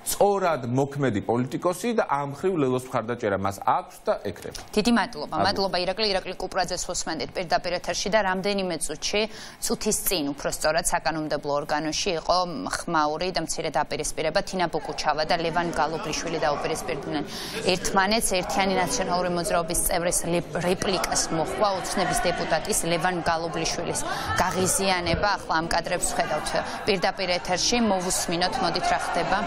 C: სწორად მოქმედი პოლიტიკოსი და ამ ხრივ ლელოს მხარდაჭერა მას აქვს და ეკრება.
A: დიდი მადლობა. მადლობა ირაკლი ირაკლი კუპრაძეს ვუსმენდით პირდაპირ ეთერში და რამდენიმე წუთში წუთის წინ უფრო სწორად საკანონმდებლო ორგანოში იყო ხმაური და მცირე დაპირისპირება თინა ბუკუჩავა და ლევან გალობლიშვილი დაუპირისპირდნენ ერთმანეთს. ერთიანი ნაციონალური მოძრაობის წევრის რეპლიკას მოხდა ოცნების დეპუტატის ლევან გალობლიშვილის გაღიზიანება. ახლა ამ კადრებს ვხედავთ პირდაპირ ეთერში. მოვუსმინოთ, მოდით რა ხდება.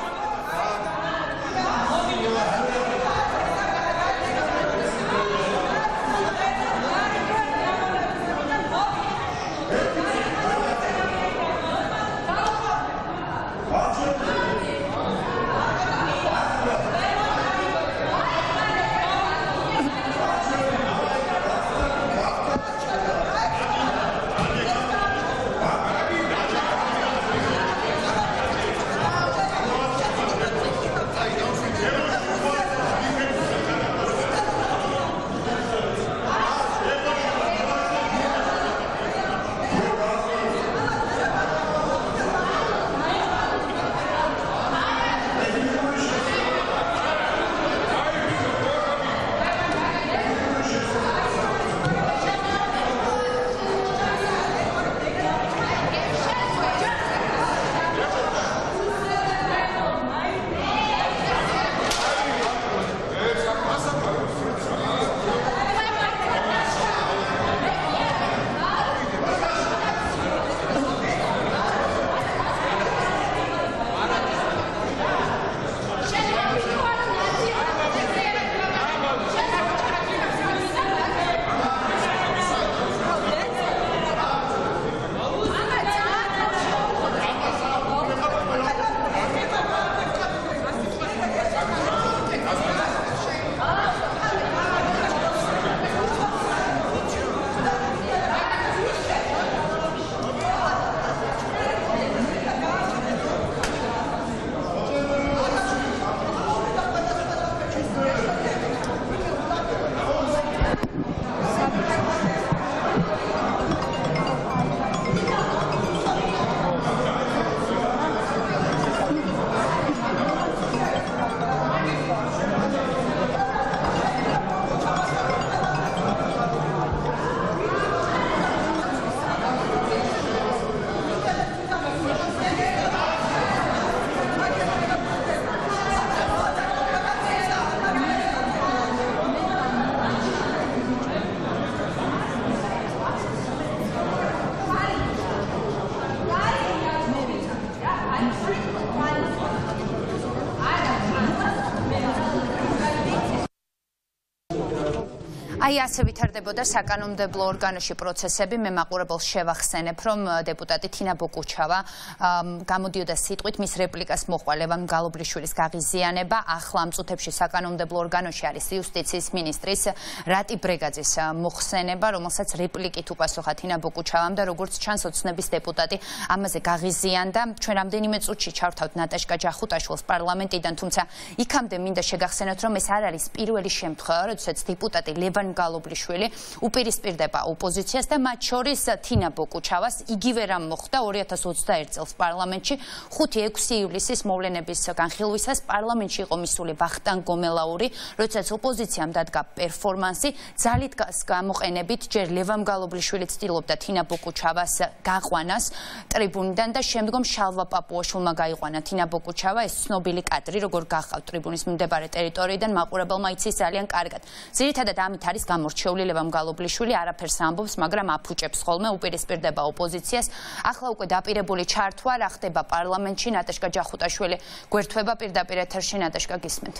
A: აი ასე ვითარდებოდა საკანონმდებლო ორგანოში პროცესები. მე მაყურებელს შევახსენებ, რომ დეპუტატი თინა ბუკუჩავა გამოდიოდა სიტყვით, მის რეპლიკას მოჰყვა ლევან გალობლიშვილის გაღიზიანება. ახლა ამ წუთებში საკანონმდებლო ორგანოში არის იუსტიციის მინისტრის რატი ბრეგაძის მოხსენება, რომელსაც რეპლიკით უპასუხა თინა ბუკუჩავამ და როგორც ჩანს ოცნების დეპუტატი ამაზე გაღიზიანდა. ჩვენ რამდენიმე წუთში ჩავთავთ ნატაშკა ჯახუტაშვილს პარლამენტიდან, თუმცა იქამდე მინდა შეგახსენოთ, რომ ეს არ არის პირველი შემთხვევა, როდესაც დეპუტატი ლევან გალობლიშვილი უპირისპირდება ოპოზიციას და მათ შორის თინა ბუკუჩავას იგივე რამ მოხდა ორი ათას ოცდაერთ წელს პარლამენტში. ხუთი ექვსი ივლისის მოვლენების განხილვისას პარლამენტში იყო მისული ვახტანგ გომელაური, როდესაც ოპოზიციამ დადგა პერფორმანსი. ძალით გამოყენებით ჯერ ლევან გალობლიშვილი ცდილობდა თინა ბუკუჩავას გაყვანას ტრიბუნიდან და შემდგომ შალვა პაპუაშვილმა გაიყვანა თინა ბუკუჩავა. ეს ცნობილი კადრი, როგორ გახავთ ტრიბუნის მიმდებარე ტერიტორიიდან, მაყურებელმა იცის ძალიან კარგად. ძირითადად ამით არის გამორჩეული ლევან გალობლიშვილი, არაფერს ამბობს, მაგრამ აფუჭებს ხოლმე, უპირისპირდება ოპოზიციას. ახლა უკვე დაპირებული ჩართვა რა ხდება პარლამენტში. ნატაშკა ჯახუტაშვილი გვერდება პირდაპირ ეთერში. ნატაშკა, გისმენთ.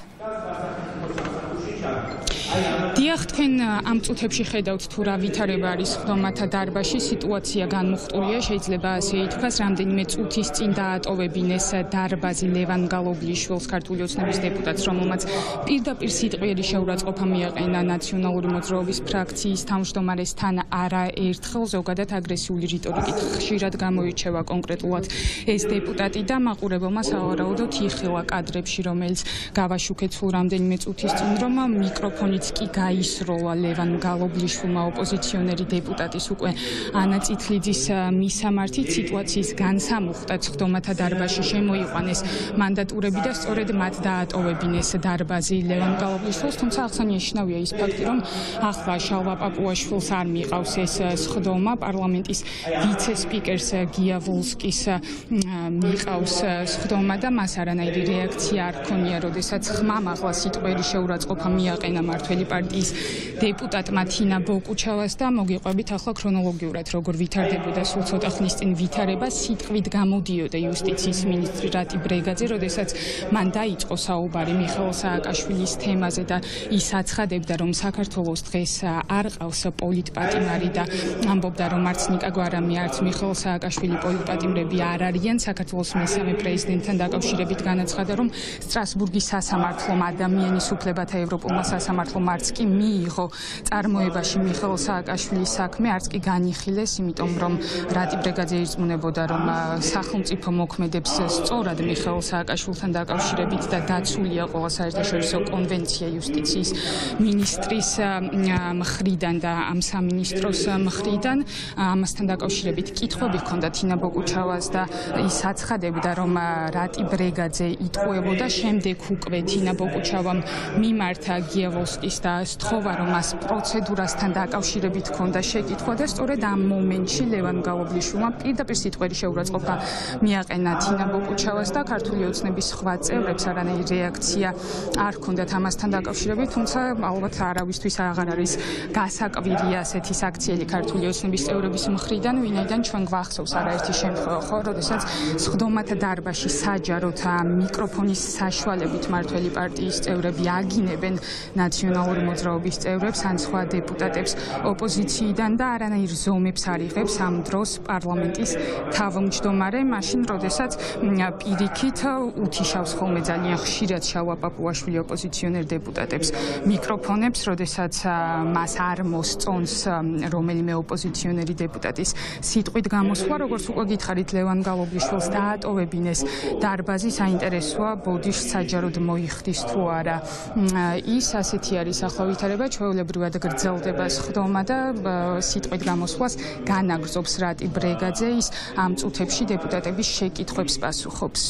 D: დიახ, თქვენ ამ წუთებში ხედავთ თუ რა ვითარება არის ხდომათა დარბაზში. სიტუაცია განმუხტულია, შეიძლება ასე ითქვას. რამდენიმე წუთის წინ დაატოვებინეს დარბაზი ლევან გალობლიშვილს, ქართული ოცნების დეპუტატს, რომელმაც პირდაპირ სიტყვიერი შეურაცხყოფა მიაყენა ნაციონალური მოძრაობის ფრაქციის თავმჯდომარესთან არაერთხელ, ზოგადად აგრესიული რიტორიკით ხშირად გამოირჩევა კონკრეტულად ეს დეპუტატი და მაყურებელმა სავარაუდოდ იხილა კადრებში, რომელიც გავაშუქეთ სულ რამდენიმე წუთის წინ, რომ მიკროფონიც კი გაისროლა ლევან გალობლიშვილმა, ოპოზიციონერი დეპუტატის უკვე ანა წითლიძის მისამართით სიტუაციის განსამუხტად სხდომათა დარბაზში შემოიყვანეს მანდატურები და სწორედ მათ დაატოვებინეს დარბაზი ლევან გალობლიშვილს, თუმცა აღსანიშნავია ის ფაქტი, რომ ახლა შალვა პაპუაშვილს არ მიყავს ეს სხდომა, პარლამენტის ვიცე-სპიკერს გია ვოლსკის მიყავს სხდომა და მას არანაირი რეაქცია არ ჰქონია, როდესაც ხმამ ახლა სიტყვიერი შეურაცხყოფა მიაყენა მართველი პარტიის დეპუტატმა თინა ბოკუჩავას და მოგიყვებით ახლა ქრონოლოგიურად როგორ ვითარდებოდა სულ ცოტა ხნის წინ ვითარება, სიტყვით გამოდიოდა იუსტიციის მინისტრი რატი ბრეგაძე, როდესაც მან დაიწყო საუბარი მიხეილ სააკაშვილის თემაზე და ის აცხადებდა, რომ საქართველოს დღეს არ ყავს პოლიტპატიმარი და ამბობდა, რომ არც ნიკა გვარამი, არც მიხეილ სააკაშვილი პოლიტპატიმრები არ არიან. საქართველოს მესამე პრეზიდენტთან დაკავშირებით განაცხადა, რომ სტრასბურგის სასამართლომ ადამიანის უფლებათა ევროპულმა სასამართლომ არც კი მიიღო წარმოებაში მიხეილ სააკაშვილის საქმე, არც კი განიხილეს, იმიტომ რომ რატი ბრეგაძე ირწმუნებოდა, რომ სახელმწიფო მოქმედებს სწორად მიხეილ სააკაშვილთან დაკავშირებით და დაცულია ყველა საერთაშორისო კონვენცია იუსტიციის მინისტრის მხრიდან და ამ სამინისტროს მხრიდან. ამასთან დაკავშირებით კითხვები ჰქონდა თინა ბოკუჩავას და ის აცხადებდა, რომ რატი ბრეგაძე იტყუებოდა, შემდეგ უკვე თინა ბოკუჩავამ მიმართა გია ვოლსკის და სთხოვა, რომ მას პროცედურასთან დაკავშირებით ჰქონდა შეკითხვა და სწორედ ამ მომენტში ლევან გალობლიშვილმა პირდაპირ სიტყვიერი შეურაცხყოფა მიაყენა თინა ბოკუჩავას და ქართული ოცნების სხვა წევრებს არანაირი რეაქცია არ ჰქონდათ ამასთან დაკავშირებით, თუმცა ალბათ არავისთვის აღარ არის გასაკვირი ასეთი საქციელი ქართული ოცნების წევრების მხრიდან, ვინაიდან ჩვენ გვახსოვს არაერთი შემთხვევა, ხო, როდესაც სხდომათა დარბაზში საჯაროდ მიკროფონის საშუალებით მართველი პარტიის წევრები აგინებენ ნაციონალური მოძრაობის წევრებს ან სხვა დეპუტატებს ოპოზიციიდან და არანაირ ზომებს არ იღებს ამ დროს პარლამენტის თავმჯდომარე, მაშინ როდესაც პირიქით უთიშავს ხოლმე ძალიან ხშირად შალვა პაპუაშვილი ოპოზიციონერ დეპუტატებს მიკროფონებს, როდესაც მას არ მოსწონს რომელიმე ოპოზიციონერი დეპუტატის სიტყვით გამოსვლა, როგორც უკვე გითხარით, ლევან გალობლიშვილს დაატოვებინეს დარბაზი, საინტერესოა ბოდიშს საჯაროდ მოიხდის თუ არა. ის ასეთი არის ახლა ვითარება, ჩვეულებრივად გრძელდება სხდომა და სიტყვით გამოსვლას განაგრძობს რატი ბრეგაძე, ის ამ წუთებში დეპუტატების შეკითხვებს პასუხობს.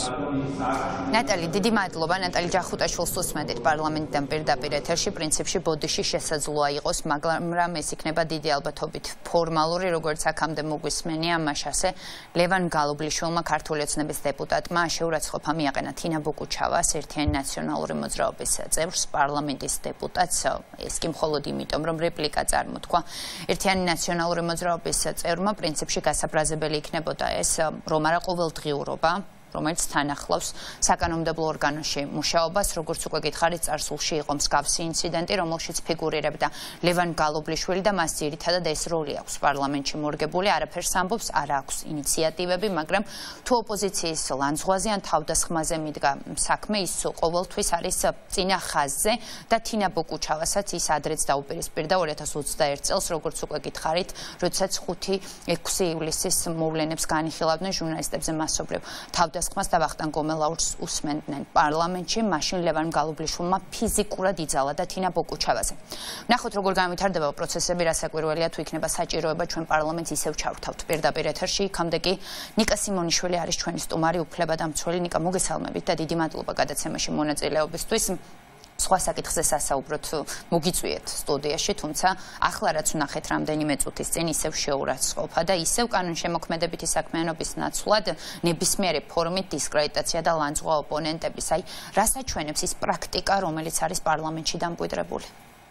A: ნატალი, დიდი მადლობა. ნატალი ჯახუტაშვილს უსმენთ პარლამენტიდან პირდაპირ ეთერში, პრინციპში ბოდიში შესაძლოა იყოს, მაგრამ ეს იქნება დიდი ალბათობით ფორმალური, როგორც აქამდე მოგვისმენია, ამაშასე ლევან გალობლიშვილმა ქართული ოცნების დეპუტატმა შეურაცხყოფა მიაყენა თინა ბოკუჩავას, ერთიანი ნაციონალური მოძრაობის წევრს, პარლამენტის დეპუტატს, ეს კი მხოლოდ იმიტომ, რომ რეპლიკა წარმოთქვა ერთიანი ნაციონალური მოძრაობის წევრმა, პრინციპში გასაფრაზებელი იქნებოდა ეს, რომ არა ყოველდღიურობა, რომელიც თან ახლავს საკანონმდებლო ორგანოში მუშაობას, როგორც უკვე გითხარით, წარსულში იყო მსგავსი ინციდენტი, რომელშიც ფიგურირებდა ლევან გალობლიშვილი და მას ძირითადად ეს როლი აქვს პარლამენტში მორგებული, არაფერს ამბობს, არ აქვს ინიციატივები, მაგრამ თუ ოპოზიციის ლანძღვაზე ან თავდასხმაზე მიდგა საქმე, ის ყოველთვის არის წინა ხაზზე და თინა ბოკუჩავასაც ის ადრეც დაუპირისპირდა ორი ათას ოცდაერთ წელს, როგორც უკვე გითხარით, როდესაც ხუთი ექვსი ივლისის მოვლენებს განიხილავდნენ ჟურნალისტებზე მასობრივ თავდასხმას და ვახტანგ გომელაურს უსმენდნენ პარლამენტში, მაშინ ლევან გალობლიშვილმა ფიზიკურად იძალა და თინა ბოკუჩავაზე. ნახოთ, როგორ განვითარდება პროცესები, რასაკვირველია, თუ იქნება საჭიროება ჩვენ პარლამენტს ისევ ჩავრთავთ პირდაპირ ეთერში, იქამდე კი ნიკა სიმონიშვილი არის ჩვენი სტუმარი, უფლებადამცველი. ნიკა, მოგესალმებით და დიდი მადლობა გადაცემაში მონაწილეობისთვის. სხვა საკითხზე სასაუბროთ მოგიწვიეთ სტუდიაში, თუმცა ახლა რაც ვნახეთ რამდენიმე წუთის წინ ისევ შეურაცხყოფა და ისევ კანონშემოქმედებითი საქმიანობის ნაცვლად ნებისმიერი ფორმით დისკრედიტაცია და ლანძღვა ოპონენტების. აი, რას აჩვენებს ის პრაქტიკა, რომელიც არის პარლამენტში დამკვიდრებული?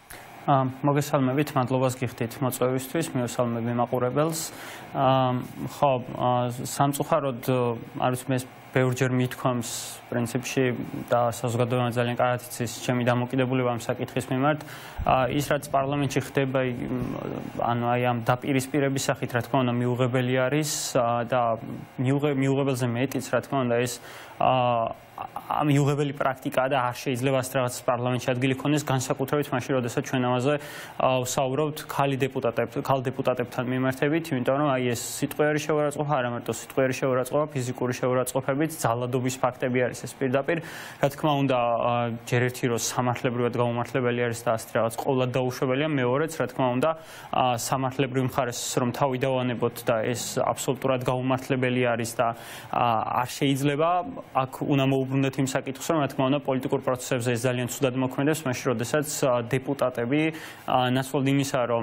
E: მოგესალმებით, მადლობას გიხდით მოწვევისთვის, მიესალმები მაყურებელს. ხო, სამწუხაროდ არის მე ბევრჯერ მithქვამს პრინციპში და საზოგადოება ძალიან კარგად იცის ჩემი დამოკიდებულება ამ საკითხის მიმართ. ის რაც პარლამენტში ხდება, ანუ აი ამ დაპირისპირების სახით, რა თქმა უნდა, მიუღებელი არის და მიუღებელზე მეტიც, რა თქმა უნდა, ეს მიუღებელი პრაქტიკაა და არ შეიძლება ასეთ რაღაცას პარლამენტში ადგილი ქონდეს, განსაკუთრებით მაშინ, როდესაც ჩვენ ამაზე ვსაუბრობთ ქალი დეპუტატებთან, ქალ დეპუტატებთან მიმართებით, იმიტომ რომ აი ეს სიტყვიერი შეურაცხყოფა, არა მარტო სიტყვიერი შეურაცხყოფა, ფიზიკური შეურაცხყოფები მიმართულებით ძალადობის ფაქტები არის ეს პირდაპირ. Რა თქმა უნდა, ჯერ ერთი რომ სამართლებრივად გაუმართლებელი არის და ასეთ რაღაც ყოვლად დაუშვებელია, მეორეც რა თქმა უნდა, სამართლებრივ მხარეს რომ თავი დავანებოთ და ეს აბსოლუტურად გაუმართლებელი არის და არ შეიძლება აქ უნდა მოუბრუნდეთ იმ საკითხს, რომ რა თქმა უნდა პოლიტიკურ პროცესებზე ეს ძალიან ცუდად მოქმედებს, მაშინ როდესაც დეპუტატები ნაცვლად იმისა, რომ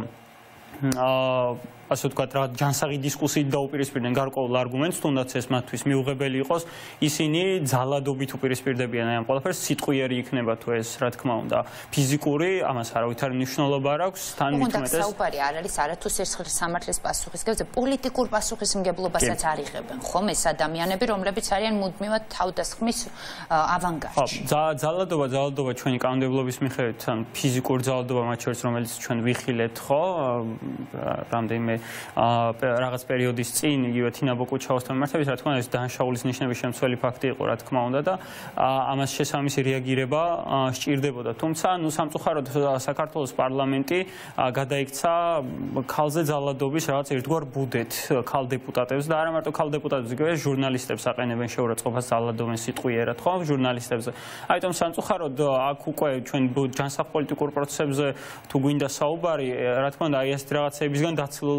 E: ასე ვთქვათ, რაღაც ჯანსაღი დისკუსიით დაუპირისპირდნენ გარკვეულ არგუმენტს, თუნდაც ეს მათთვის მიუღებელი იყოს, ისინი ძალადობით უპირისპირდებიან ამ ყველაფერს, სიტყვიერი იქნება თუ ეს, რა თქმა უნდა, ფიზიკური, ამას არავითარი მნიშვნელობა არ აქვს, თან მithumetes.
A: საუბარი არ არის არათუ სამართლის პასუხისმგებლობაზე, პოლიტიკურ პასუხისმგებლობასაც არ იღებენ, ხომ ეს ადამიანები, რომლებიც არიან მუდმივად თავდასხმის ავანგარდში.
E: ძალადობა, ძალადობა ჩვენი კანონმდებლობის მიხედვით, ან ფიზიკური ძალადობა მათ შორის, რომელიც ჩვენ ვიხილეთ, ხო, რამდენიმე რაღაც პერიოდის წინ იგივე თინა ბოკუჩაოსთან მიმართებით, რა თქმა უნდა, ეს დანაშაულის ნიშნების შემცველი ფაქტი იყო, რა თქმა უნდა და ამას შესაბამისი რეაგირება სჭირდებოდა. თუმცა, ნუ სამწუხაროდ საქართველოს პარლამენტი გადაიქცა ქალზე ძალადობის რაღაც ერთგვარ ბუდეთ ქალ დეპუტატებს და არა მარტო ქალ დეპუტატებს, იგივე ჟურნალისტებს აყენებენ შეურაცხყოფას, ძალადობენ სიტყვიერად, ხო, ჟურნალისტებზე. აიტომ სამწუხაროდ აქ უკვე ჩვენ ჯანსაღ პოლიტიკურ პროცესებზე თუ გვინდა საუბარი, რა თქმა უნდა, აი ეს რაღაცებისგან დაცილ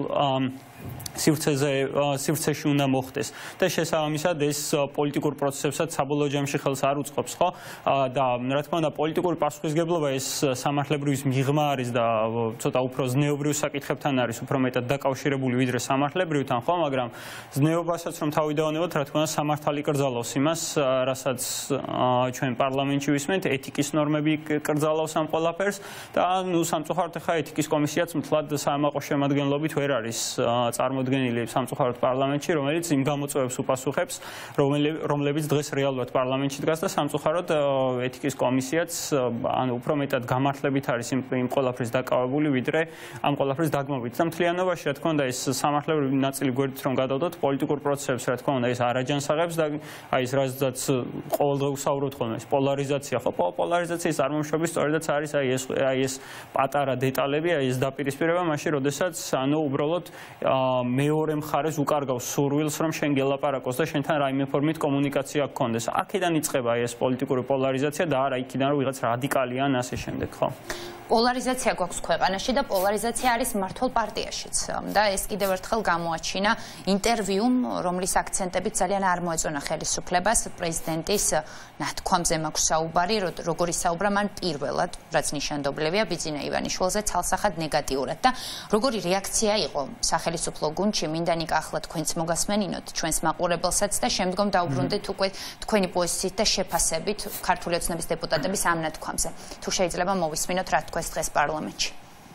E: სივრცეზე სივრცეში უნდა მოხდეს და შესაბამისად ეს პოლიტიკურ პროცესებსაც საბოლოო ჯამში ხელს არ უწყობს, ხო? და რა თქმა უნდა პოლიტიკური პასუხისმგებლობა ეს სამართლებრივის მიღმა არის და ცოტა უფრო ზნეობრივ საკითხებთან არის უფრო მეტად დაკავშირებული ვიდრე სამართლებრივთან, ხო? მაგრამ ზნეობასაც რომ თავი დავანებოთ, რა თქმა უნდა სამართალი კრძალავს იმას, რასაც ჩვენ პარლამენტში ვისმენთ, ეთიკის ნორმები კრძალავს ამ ყველაფერს და ნუ სამწუხაროდ ახლა ეთიკის კომისიაც მთლად საამაყო შემადგენლობით ვერ არის წარმოდგენილი სამწუხაროდ პარლამენტში, რომელიც იმ გამოწვევებს უპასუხებს, რომლებიც დღეს რეალურად პარლამენტში დგას და სამწუხაროდ ეთიკის კომისიაც ანუ უფრო მეტად გამართლებით არის იმ ყველაფრის დაკავებული, ვიდრე ამ ყველაფრის დაგმობით. და მთლიანობაში, რა თქმა უნდა, ეს სამართლებრივი ნაწილი გვერდით რომ გადავდოთ, პოლიტიკურ პროცესებს, რა თქმა უნდა, ეს არაჯანსაღებს და აი ეს რაზეც ყოველდღე ვსაუბრობთ ხოლმე, ეს პოლარიზაცია, ხო, პოლარიზაციის წარმოშობის სწორედაც არის აი ეს აი ეს პატარა დეტალები, აი ეს დაპირისპირება, მაშინ როდესაც ანუ უბრალოდ მეორე მხარეს უკარგავს სურვილს, რომ შენ გელაპარაკოს და შენთან რაიმე ფორმით კომუნიკაცია გქონდეს. აქედან იწყება ეს პოლიტიკური პოლარიზაცია და არა იქიდან რომ ვიღაც რადიკალია ან ასე შემდეგ, ხო?
A: პოლარიზაცია გვაქვს ქვეყანაში და პოლარიზაცია არის მართლ პარტიაშიც და ეს კიდევ ერთხელ გამოაჩინა ინტერვიუმ, რომლის აქცენტებით ძალიან არ მოეწონა ხელისუფლებას პრეზიდენტის ნათქვამზე მაქვს საუბარი, როგორ ისაუბრა მან პირველად, რაც ნიშანდობლივია ბიძინა ივანიშვილზე ცალსახად ნეგატიურად და როგორი რეაქცია იყო სახელისუფლო გუნდში, მინდა ნიკა ახლა თქვენც მოგასმენინოთ ჩვენს მაყურებელსაც და შემდგომ დაუბრუნდეთ უკვე თქვენი პოზიციით და შეფასებით ქართული ოცნების დეპუტატების ამ ნათქვამზე. თუ შეიძლება მოვისმინოთ რა ეს დღეს პარლამენტში.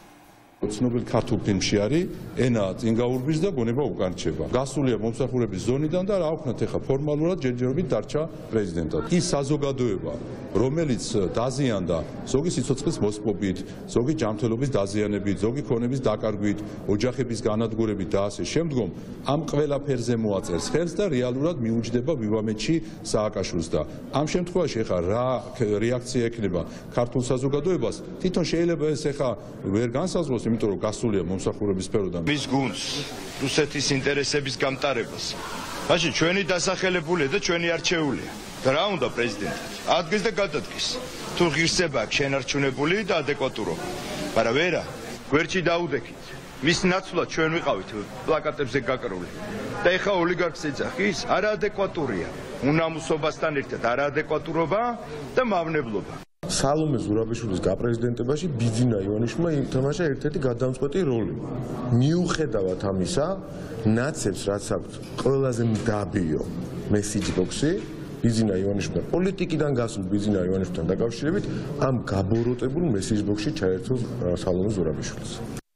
F: ცნობილ ქართულ ფილმში არის ენა წინ გაურბის და გონება უკან რჩება. გასულია მომსახურების ზონიდან და რა ვქნათ ახლა ფორმალურად ჯერჯერობით დარჩა პრეზიდენტად. ის საზოგადოება, რომელიც დაზიანდა ზოგი სიცოცხლის მოსპობით, ზოგი ჯანმრთელობის დაზიანებით, ზოგი ქონების დაკარგვით, ოჯახების განადგურებით და ასე შემდგომ ამ ყველაფერზე მოაწერს ხელს და რეალურად მიუჯდება ვივამეთში სააკაშვილს და ამ შემთხვევაში ახლა რა რეაქცია ექნება ქართულ საზოგადოებას, თვითონ შეიძლება ეს ახლა ვერ განსაზღვროს, იმიტომ რომ გასულია მომსახურების სფეროდან
G: მის გუნდს რუსეთის ინტერესების გამტარებას. მაშინ ჩვენი დასახელებულია და ჩვენი არჩეულია. და რა უნდა პრეზიდენტად? ადგეს და გადადგეს. თუ ღირსება აქვს შენარჩუნებული და ადეკვატურობა. მაგრამ ვერა, გვერდში დაუდექით. მის ნაცვლად ჩვენ ვიყავით პლაკატებზე გაკრული. და ეხა ოლიგარქს ეძახის, არაადეკვატურია. უნამუსობასთან ერთად არაადეკვატურობა და მავნებლობა.
H: სალომე ზურაბიშვილის გაპრეზიდენტებაში ბიძინა ივანიშვილმა ითამაშა ერთ-ერთი გადამწყვეტი როლი. მიუხედავად ამისა, ნაცებს რაც აქვს ყველაზე მდაბიო მესიჯ ბოქსი, ბიძინა ივანიშვილმა პოლიტიკიდან გასულ ბიძინა ივანიშვილთან დაკავშირებით ამ გაბოროტებულ მესიჯ ბოქსში ჩაერთო სალომე ზურაბიშვილს.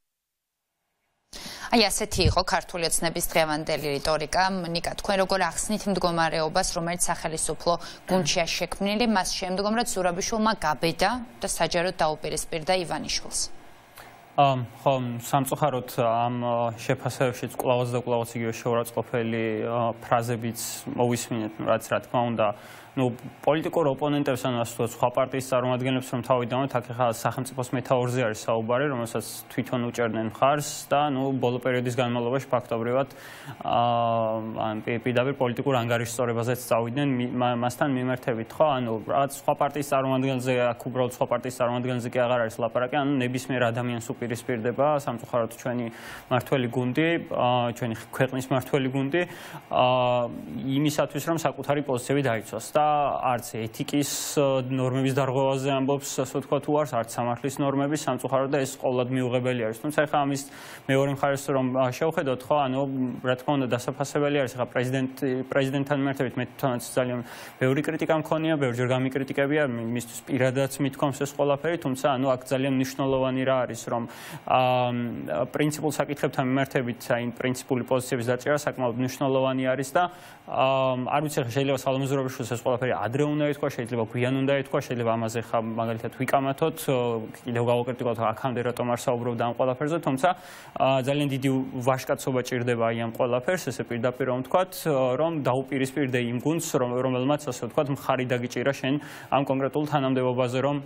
A: აი ასეთი იყო ქართული ოცნების დღევანდელი რიტორიკა. ნიკა, თქვენ როგორ ახსნით მდგომარეობას, რომელიც სახელისუფლო გუნდშია შექმნილი, მას შემდგომ რაც ზურაბიშვილმა გაბედა და საჯაროდ დაუპირისპირდა ივანიშვილს?
E: ხო, სამწუხაროდ ამ შეფასებაშიც კვლავაც და კვლავაც იგივე შეურაცხყოფელი ფრაზებიც მოვისმინეთ, რაც რა თქმა უნდა ну პოლიტიკურ ოპონენტებს ან ასე ვთქვათ, სხვა პარტიის წარმომადგენლებს რომ თავიდანვე აქ ახლა სახელმწიფოს მეთაურზე არის საუბარი, რომელსაც თვითონ უჭერდნენ მხარს და ну ბოლო პერიოდის განმავლობაში ფაქტობრივად ან პირდაპირ პოლიტიკურ ანგარიშსწორებაზეც წავიდნენ მასთან მიმართებით, ხო? ანუ რაღაც სხვა პარტიის წარმომადგენელზე, აქ უბრალოდ სხვა პარტიის წარმომადგენელზე კი აღარ არის ლაპარაკი, ანუ ნებისმიერ ადამიანს უპირისპირდება სამწუხაროდ ჩვენი მართველი გუნდი, ჩვენი ქვეყნის მართველი გუნდი იმისათვის რომ საკუთარი პოზიციები დაიცვას და არც ეთიკის ნორმების დარღვევაზე ამბობს, ასე ვთქვათ, უარს, არც სამართლის ნორმების, სამწუხაროდ და ეს ყოველად მიუღებელი არის. თუმცა ახლა ამის მეორე მხარეს რომ შევხედოთ, ხო, ანუ რა თქმა უნდა დასაფასებელი არის ახლა პრეზიდენტი პრეზიდენტთან მიმართებით მე თვითონაც ძალიან ბევრი კრიტიკა მქონია, ბევრჯერ გამიკრიტიკებია, მისთვის პირადაც მithkoms ეს ყველაფერი, თუმცა ანუ აქ ძალიან მნიშვნელოვანი რა არის, რომ პრინციპულ საკითხებთან მიმართებით აი პრინციპული პოზიციების დაჭერა საკმაოდ მნიშვნელოვანი არის და არ ვიცი ახლა შეიძლება სალომეზურაბიშვილს ეს ყველაფერი ადრე უნდა ითქვა, შეიძლება გვიან უნდა ითქვა, შეიძლება ამაზე ხა მაგალითად ვიკამათოთ, კიდევ გავაკრიტიკოთ აქამდე რატომ არ საუბრობდა ამ ყველაფერზე, თუმცა ძალიან დიდი ვაჟკაცობა ჭირდება აი ამ ყველაფერს, ესე პირდაპირ რომ ვთქვათ, რომ დაუპირისპირდე იმ გუნდს, რომელმაც ასე ვთქვათ, მხარი დაგიჭირა შენ ამ კონკრეტულ თანამდებობაზე, რომ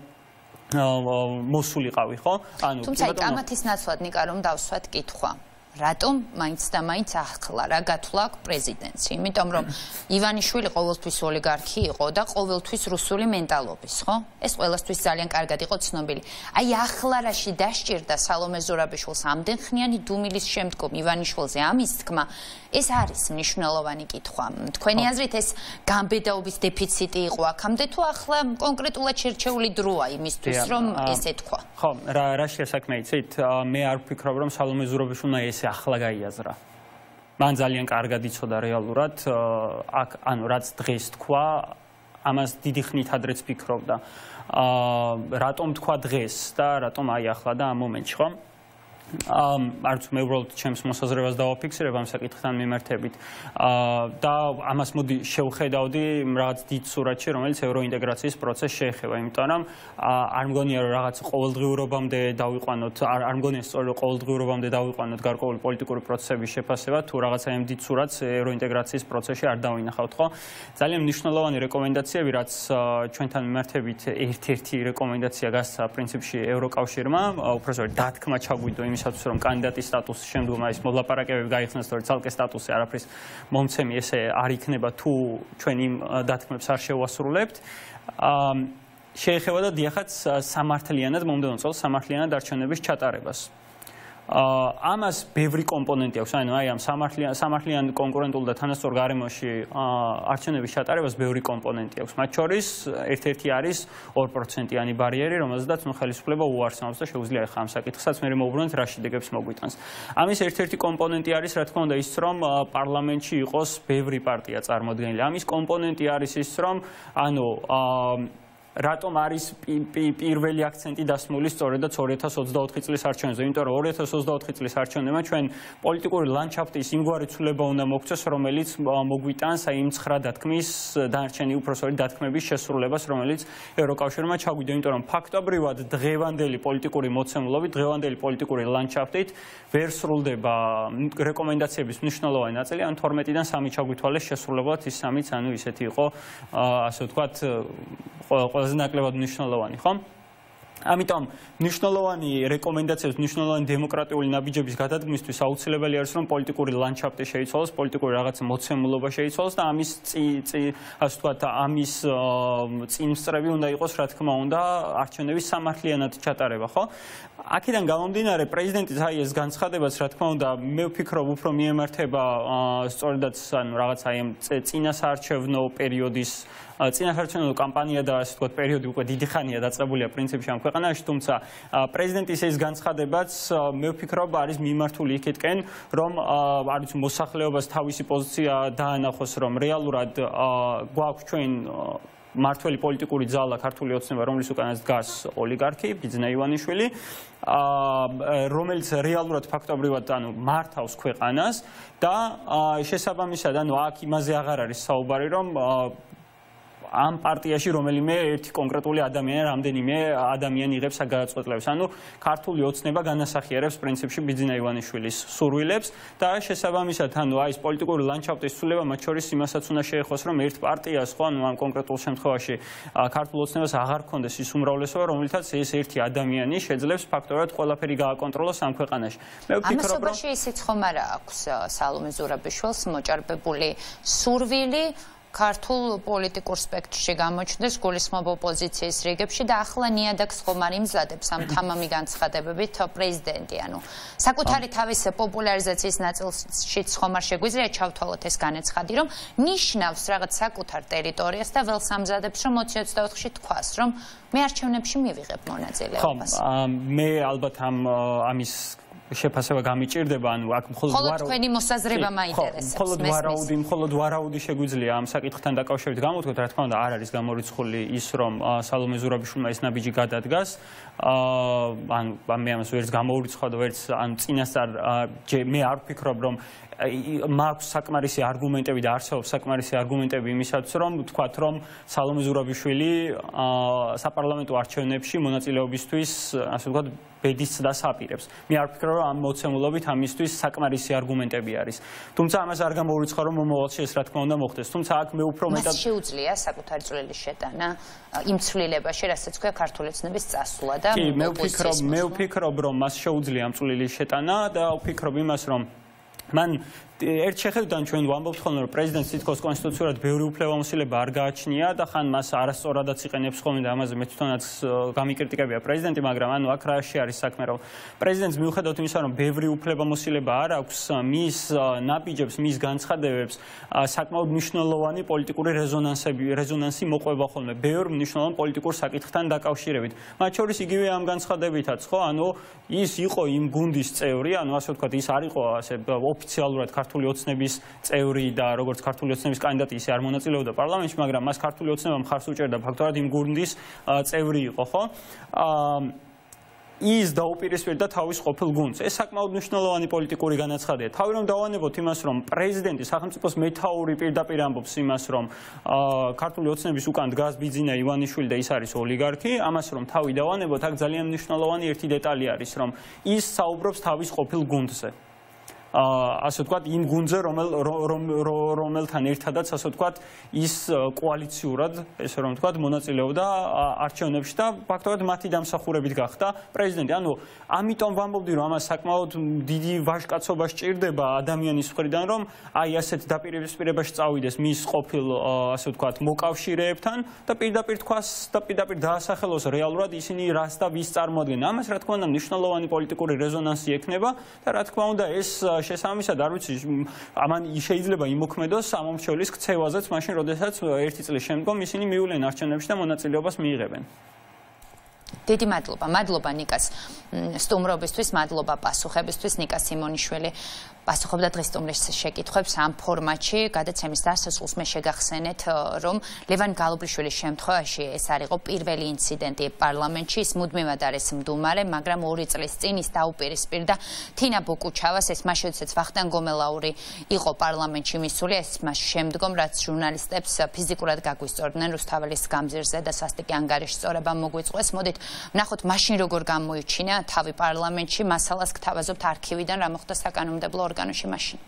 E: მოსულიყავი, ხო? ანუ
A: თუმცა კამათის ნაცვლად ნიკა რომ დავსვათ კითხვა. რატომ მაინც და მაინც ახლა რა გათვლა აქვს პრეზიდენტს? იმიტომ რომ ივანიშვილი ყოველთვის ოლიგარქი იყო და ყოველთვის რუსული მენტალობის, ხო? ეს ყველასთვის ძალიან კარგად იყო ცნობილი. აი ახლა რაში დასჭირდა სალომე ზურაბიშვილს ამდენხნიანი დუმილის შემდგომ ივანიშვილზე ამის თქმა, ეს არის მნიშვნელოვანი კითხვა. თქვენი აზრით ეს გამბედაობის დეფიციტი იყო აქამდე თუ ახლა კონკრეტულად შერჩეული დროა იმისთვის რომ ესე თქვა?
E: ხო, რა რა შესაქმე იცით? მე არ ვფიქრობ რომ სალომე ზურაბიშვილმა ესე ახლა გაიაზრა. მან ძალიან კარგად იცოდა რეალურად, აქ ანუ რაც დღეს თქვა, ამას დიდი ხნით ადრეც ფიქრობდა. რატომ თქვა დღეს და რატომ აი ახლა და ამ მომენტში, ხო? არც მე უბრალოდ ჩემს მოსაზრებას დავაფიქსირებ ამ საკითხთან მიმართებით და ამას მოდი შევხედავდი რაღაც დიდ სურათში, რომელიც ევროინტეგრაციის პროცესს შეეხება, იმიტომ რომ არ მგონია რომ რაღაც ყოველდღიურობამდე დავიყვანოთ, არ მგონია სწორედ ყოველდღიურობამდე დავიყვანოთ გარკვეული პოლიტიკური პროცესების შეფასება, თუ რაღაცა იმ დიდ სურათს ევროინტეგრაციის პროცესში არ დავინახავთ, ხო? ძალიან მნიშვნელოვანი რეკომენდაციები, რაც ჩვენთან მიმართებით ერთ-ერთი რეკომენდაცია გასცა პრინციპში ევროკავშირმა, უბრალოდ დათქმა ჩაგვიდო იმ რომ კანდიდატის სტატუსის შემდგომ ის მოლაპარაკებები გაიხსნას, თორე ცალკე სტატუსი არაფრის მომცემი ესე არ იქნება თუ ჩვენ იმ დათქმებს არ შევასრულებთ. შეეხება და დიახაც სამართლიანად მომდევნო წელს სამართლიანად არჩევნების ჩატარებას. ამას ბევრი კომპონენტი აქვს, ანუ აი ამ სამართლიან სამართლიან კონკურენტულ და თანასწორ გარემოში არჩევნების ჩატარებას ბევრი კომპონენტი აქვს. მათ შორის ერთ-ერთი არის ორი პროცენტიანი ბარიერი, რომელზედაც ნუ ხელისუფლება უარს ამბობს და შეუძლია ახლა ამ საკითხსაც მე მოვუბრუნოთ რა შედეგებს მოგვიტანს. ამის ერთ-ერთი კომპონენტი არის რა თქმა უნდა ის, რომ პარლამენტში იყოს ბევრი პარტია წარმოდგენილი. ამის კომპონენტი არის ის, რომ ანუ რატომ არის პირველი აქცენტი დასმული სწორედაც ორი ათას ოცდაოთხი წლის არჩევნებზე? იმიტომ რომ ორი ათას ოცდაოთხი წლის არჩევნებმა ჩვენ პოლიტიკური ლანდშაფტის იმგვარი ცვლილება უნდა მოგვცეს, რომელიც მოგვიტანს აი იმ ცხრა დათქმის დანარჩენი უпроსორი დათქმების შესრულებას, რომელიც ევროკავშირმა ჩაგვიდო, იმიტომ რომ ფაქტობრივად დღევანდელი პოლიტიკური მოცემულობით, დღევანდელი პოლიტიკური ლანდშაფტით ვერ სრულდება რეკომენდაციების მნიშვნელოვანი ნაწილი, ან თორმეტიდან სამი ჩაგვითვალეს შესრულებად, ის სამიც ანუ ისეთი იყო, ასე ვთქვათ, ყველაზე ნაკლებად მნიშვნელოვანი, ხო? ამიტომ მნიშვნელოვანი რეკომენდაციების, მნიშვნელოვანი დემოკრატიული ნაბიჯების გადადგმისთვის აუცილებელი არის, რომ პოლიტიკური ლანდშაფტი შეიცვალოს, პოლიტიკური რაღაცა მოცემულობა შეიცვალოს და ამის ასე ვთქვათ, ამის წინსწრები უნდა იყოს, რა თქმა უნდა, არჩევნების სამართლიანად ჩატარება, ხო? აქედან გამომდინარე, პრეზიდენტის აი ეს განცხადებაც, რა თქმა უნდა, მე ვფიქრობ, უფრო მიემართება სწორედაც ანუ რაღაც აი ამ წინასაარჩევნო პერიოდის წინასაარჩევნო კამპანია და ასე ვთქვათ, პერიოდი უკვე დიდი ხანია დაწყებულია პრინციპში ამ ქვეყანაში, თუმცა პრეზიდენტის ეს განცხადებაც მე ვფიქრობ არის მიმართული იქეთკენ, რომ არ ვიცი მოსახლეობას თავისი პოზიცია დაანახოს, რომ რეალურად გვაქვს ჩვენ მართველი პოლიტიკური ძალა ქართული ოცნება, რომლის უკანაც დგას ოლიგარქი ბიძინა ივანიშვილი, რომელიც რეალურად ფაქტობრივად ანუ მართავს ქვეყანას და შესაბამისად ანუ აქ იმაზე აღარ არის საუბარი, რომ ამ პარტიაში რომელიმე ერთი კონკრეტული ადამიანი, რამდენიმე ადამიანი იღებს გადაწყვეტილებას. ანუ ქართული ოცნება განასახიერებს პრინციპში ბიძინა ივანიშვილის სურვილებს და შესაბამისად, ანუ აი ეს პოლიტიკური ლანდშაფტის ცვლილება მათ შორის იმასაც უნდა შეეხოს, რომ ერთ პარტიას ხო, ანუ ამ კონკრეტულ შემთხვევაში ქართულ ოცნებას აღარ ქონდეს ის უმრავლესობა, რომელთაც ეს ერთი ადამიანი შეძლებს ფაქტობრივად ყველაფერი გააკონტროლოს ამ ქვეყანაში. მე ვფიქრობ, რომ
A: ამასობაში ისიც ხომ არა აქვს სალომე ზურაბიშვილს მოჭარბებული სურვილი ქართულ პოლიტიკურ სპექტრში გამოჩნდეს გულისხმობ ოპოზიციის რიგებში და ახლა ნიადაგს ხომ არ იმზადებს ამ თამამი განცხადებებით პრეზიდენტი, ანუ საკუთარი თავის პოპულარიზაციის ნაწილშიც ხომ არ შეგვიძლია ჩავთვალოთ ეს განაცხადი, რომ ნიშნავს რაღაც საკუთარ ტერიტორიას და ველს ამზადებს, რომ ოცი ოცდაოთხში თქვას, რომ მე არჩევნებში მივიღებ მონაწილეობას.
E: ხო, მე ალბათ ამ ამის შეფასება გამიჭირდება, ანუ აქ მხოლოდ
A: მხოლოდ თქვენი მოსაზრება მაინტერესებს.
E: მხოლოდ ვარაუდი, მხოლოდ ვარაუდი შეგვიძლია ამ საკითხთან დაკავშირებით გამოვთქვათ, რა თქმა უნდა, არ არის გამორიცხული ის, რომ სალომე ზურაბიშვილმა ეს ნაბიჯი გადადგას. ან მე ამას ვერც გამოურიცხავ და ვერც ან წინასწარ მე არ ვფიქრობ, რომ მაქვს საკმარისი არგუმენტები და არსებობს საკმარისი არგუმენტები იმისათვის, რომ ვთქვათ, რომ სალომე ზურაბიშვილი საპარლამენტო არჩევნებში მონაწილეობისთვის, ასე ვთქვათ, ბედის ცდას აპირებს. მე არ ვფიქრობ, რომ ამ მოცემულობით ამისთვის საკმარისი არგუმენტები არის. თუმცა ამას არ გამოურიცხავ, რომ მომავალში ეს რა თქმა უნდა მოხდეს. თუმცა აქ მე უფრო მეტად
A: მას შეუძლია საკუთარი წვლილი შეტანა იმ ცვლილებაში, რასაც ქვია ქართული ოცნების წასვლა და
E: კი, მე ვფიქრობ, მე ვფიქრობ, რომ მას შეუძლია ამ წვლილის შეტანა და ვფიქრობ იმას, რომ მან ერთ შეხედვიდან ჩვენ ვამბობთ ხოლმე, რომ პრეზიდენტს თითქოს კონსტიტუციურად ბევრი უფლებამოსილება არ გააჩნია და ხან მას არასწორადაც იყენებს ხოლმე და ამაზე მე თვითონაც გამიკრიტიკებია პრეზიდენტი, მაგრამ ანუ აქ რაში არის საქმე, რომ პრეზიდენტს მიუხედავად იმისა, რომ ბევრი უფლებამოსილება არ აქვს, მის ნაბიჯებს, მის განცხადებებს საკმაოდ მნიშვნელოვანი პოლიტიკური რეზონანსები, რეზონანსი მოყვება ხოლმე ბევრ მნიშვნელოვან პოლიტიკურ საკითხთან დაკავშირებით. მათ შორის იგივე ამ განცხადებითაც, ხო, ანუ ის იყო იმ გუნდის წევრი, ანუ ასე ვთქვათ, ის არ იყო ასე ოფიციალურად ქართული ოცნების წევრი და როგორც ქართული ოცნების კანდიდატი ისე არ მონაწილეობდა პარლამენტში, მაგრამ მას ქართული ოცნება მხარს უჭერდა ფაქტობრივად იმ გუნდის წევრი იყო, ხო? ის დაუპირისპირდა თავის ყოფილ გუნდს. ეს საკმაოდ მნიშვნელოვანი პოლიტიკური განაცხადია. თავი რომ დავანებოთ იმას, რომ პრეზიდენტი სახელმწიფოს მეთაური პირდაპირ ამბობს იმას, რომ ქართული ოცნების უკან დგას ბიძინა ივანიშვილი და ის არის ოლიგარქი, ამას რომ თავი დავანებოთ, აქ ძალიან მნიშვნელოვანი ერთი დეტალი არის, რომ ის საუბრობს თავის ყოფილ გუნდზე. ასე ვთქვათ, იმ გუნდზე, რომელთან ერთადაც, ასე ვთქვათ, ის კოალიციურად, ესე რომ ვთქვათ, მონაწილეობდა არჩევნებში და ფაქტობრივად მათი დამსახურებით გახდა პრეზიდენტი. ანუ ამიტომ ვამბობდი, რომ ამას საკმაოდ დიდი ვაჟკაცობა სჭირდება ადამიანის მხრიდან, რომ აი ასეთ დაპირისპირებაში წავიდეს მის ყოფილ, ასე ვთქვათ, მოკავშირეებთან და პირდაპირ თქვას და პირდაპირ დაასახელოს რეალურად ისინი რას და ვის წარმოადგენენ. ამას რა თქმა უნდა მნიშვნელოვანი პოლიტიკური რეზონანსი ექნება და რა თქმა უნდა ეს შესაბამისად არ ვიცი, ამან შეიძლება იმოქმედოს სამომრჩევლის ქცევაზეც, მაშინ როდესაც ერთი წლის შემდგომ ისინი მიულენ არჩევნებში და მონაწილეობას მიიღებენ.
A: დიდი მადლობა, მადლობა ნიკას სტუმრობისთვის, მადლობა პასუხებისთვის, ნიკა სიმონიშვილი პასუხობდა დღის სტუმრის შეკითხვებს ამ ფორმატში. გადაცემის დასასრულს მე შეგახსენეთ, რომ ლევან გალუბრიშვილის შემთხვევაში ეს არ იყო პირველი ინციდენტი პარლამენტში, ის მუდმივად არის მდუმარე, მაგრამ ორი წლის წინ ის დაუპირისპირდა თინა ბუკუჩავას, ეს მას შესაძაც ვახტანგ გომელაური იყო პარლამენტში მისული, ეს მას შემდგომ, რაც ჟურნალისტებს ფიზიკურად გაგვისწორდნენ რუსთაველის გამზირზე და სასტიკი ანგარიშის სწორებამ მოგვიწყვეს. მოდით ვნახოთ მაშინ როგორ გამოიჩინა თავი პარლამენტში, მასალას გთავაზობთ არქივიდან, რა მოხდა საკანონმდებლო ორგანოში მაშინ.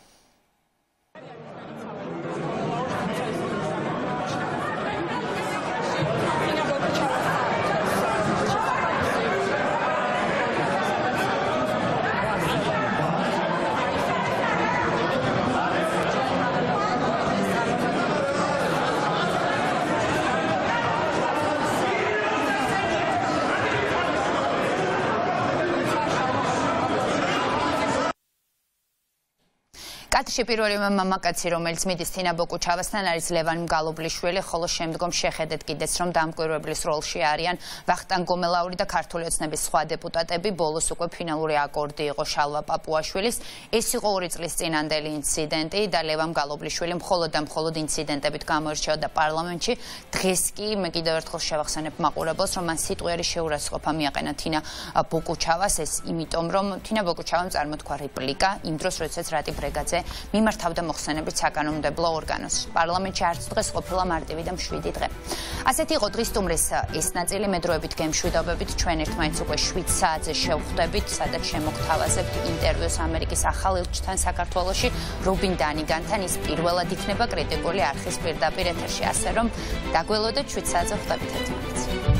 A: კადრში პირველი მამაკაცი, რომელიც მიდის თინა ბოკუჩავასთან, არის ლევან გალუბრიშვილი, ხოლო შემდგომ შეხედეთ კიდეც, რომ დამკვირვებლის როლში არიან ვახტანგ გომელაური და ქართული ოცნების სხვა დეპუტატები. ბოლოს უკვე ფინალური აკორდი იყო შალვა პაპუაშვილის. ეს იყო ორი წლის წინანდელი ინციდენტი და ლევან გალუბრიშვილი მხოლოდ და მხოლოდ ინციდენტებით გამოირჩეოდა პარლამენტში. დღეს კი მე კიდევ ერთხელ შევახსენებ მაყურებელს, რომ მან სიტყვიერი შეურაცხყოფა მიაყენა თინა ბოკუჩავას, ეს იმიტომ, რომ თინა ბოკუჩავამ წარმოთქვა რეპლიკა იმ დროს, როდესაც რატი ბრეგაძე მიმართავდა მოხსენებით საკანონმდებლო ორგანოს. პარლამენტში არც დღეს ყოფილა მარტივი და მშვიდი დღე. ასეთი იყო დღის სტუმრის ეს ნაწილი. მედროებით გემშვიდობებით ჩვენ ერთმანეთს უკვე შვიდ საათზე შევხვდებით, სადაც შემოგთავაზებთ ინტერვიუს ამერიკის ახალ ელჩთან საქართველოში რობინ დანიგანთან. ის პირველად იქნება კრიტიკული არხის პირდაპირ ეთერში, ასე რომ დაგველოდეთ შვიდ საათზე ხვდებით ერთმანეთს.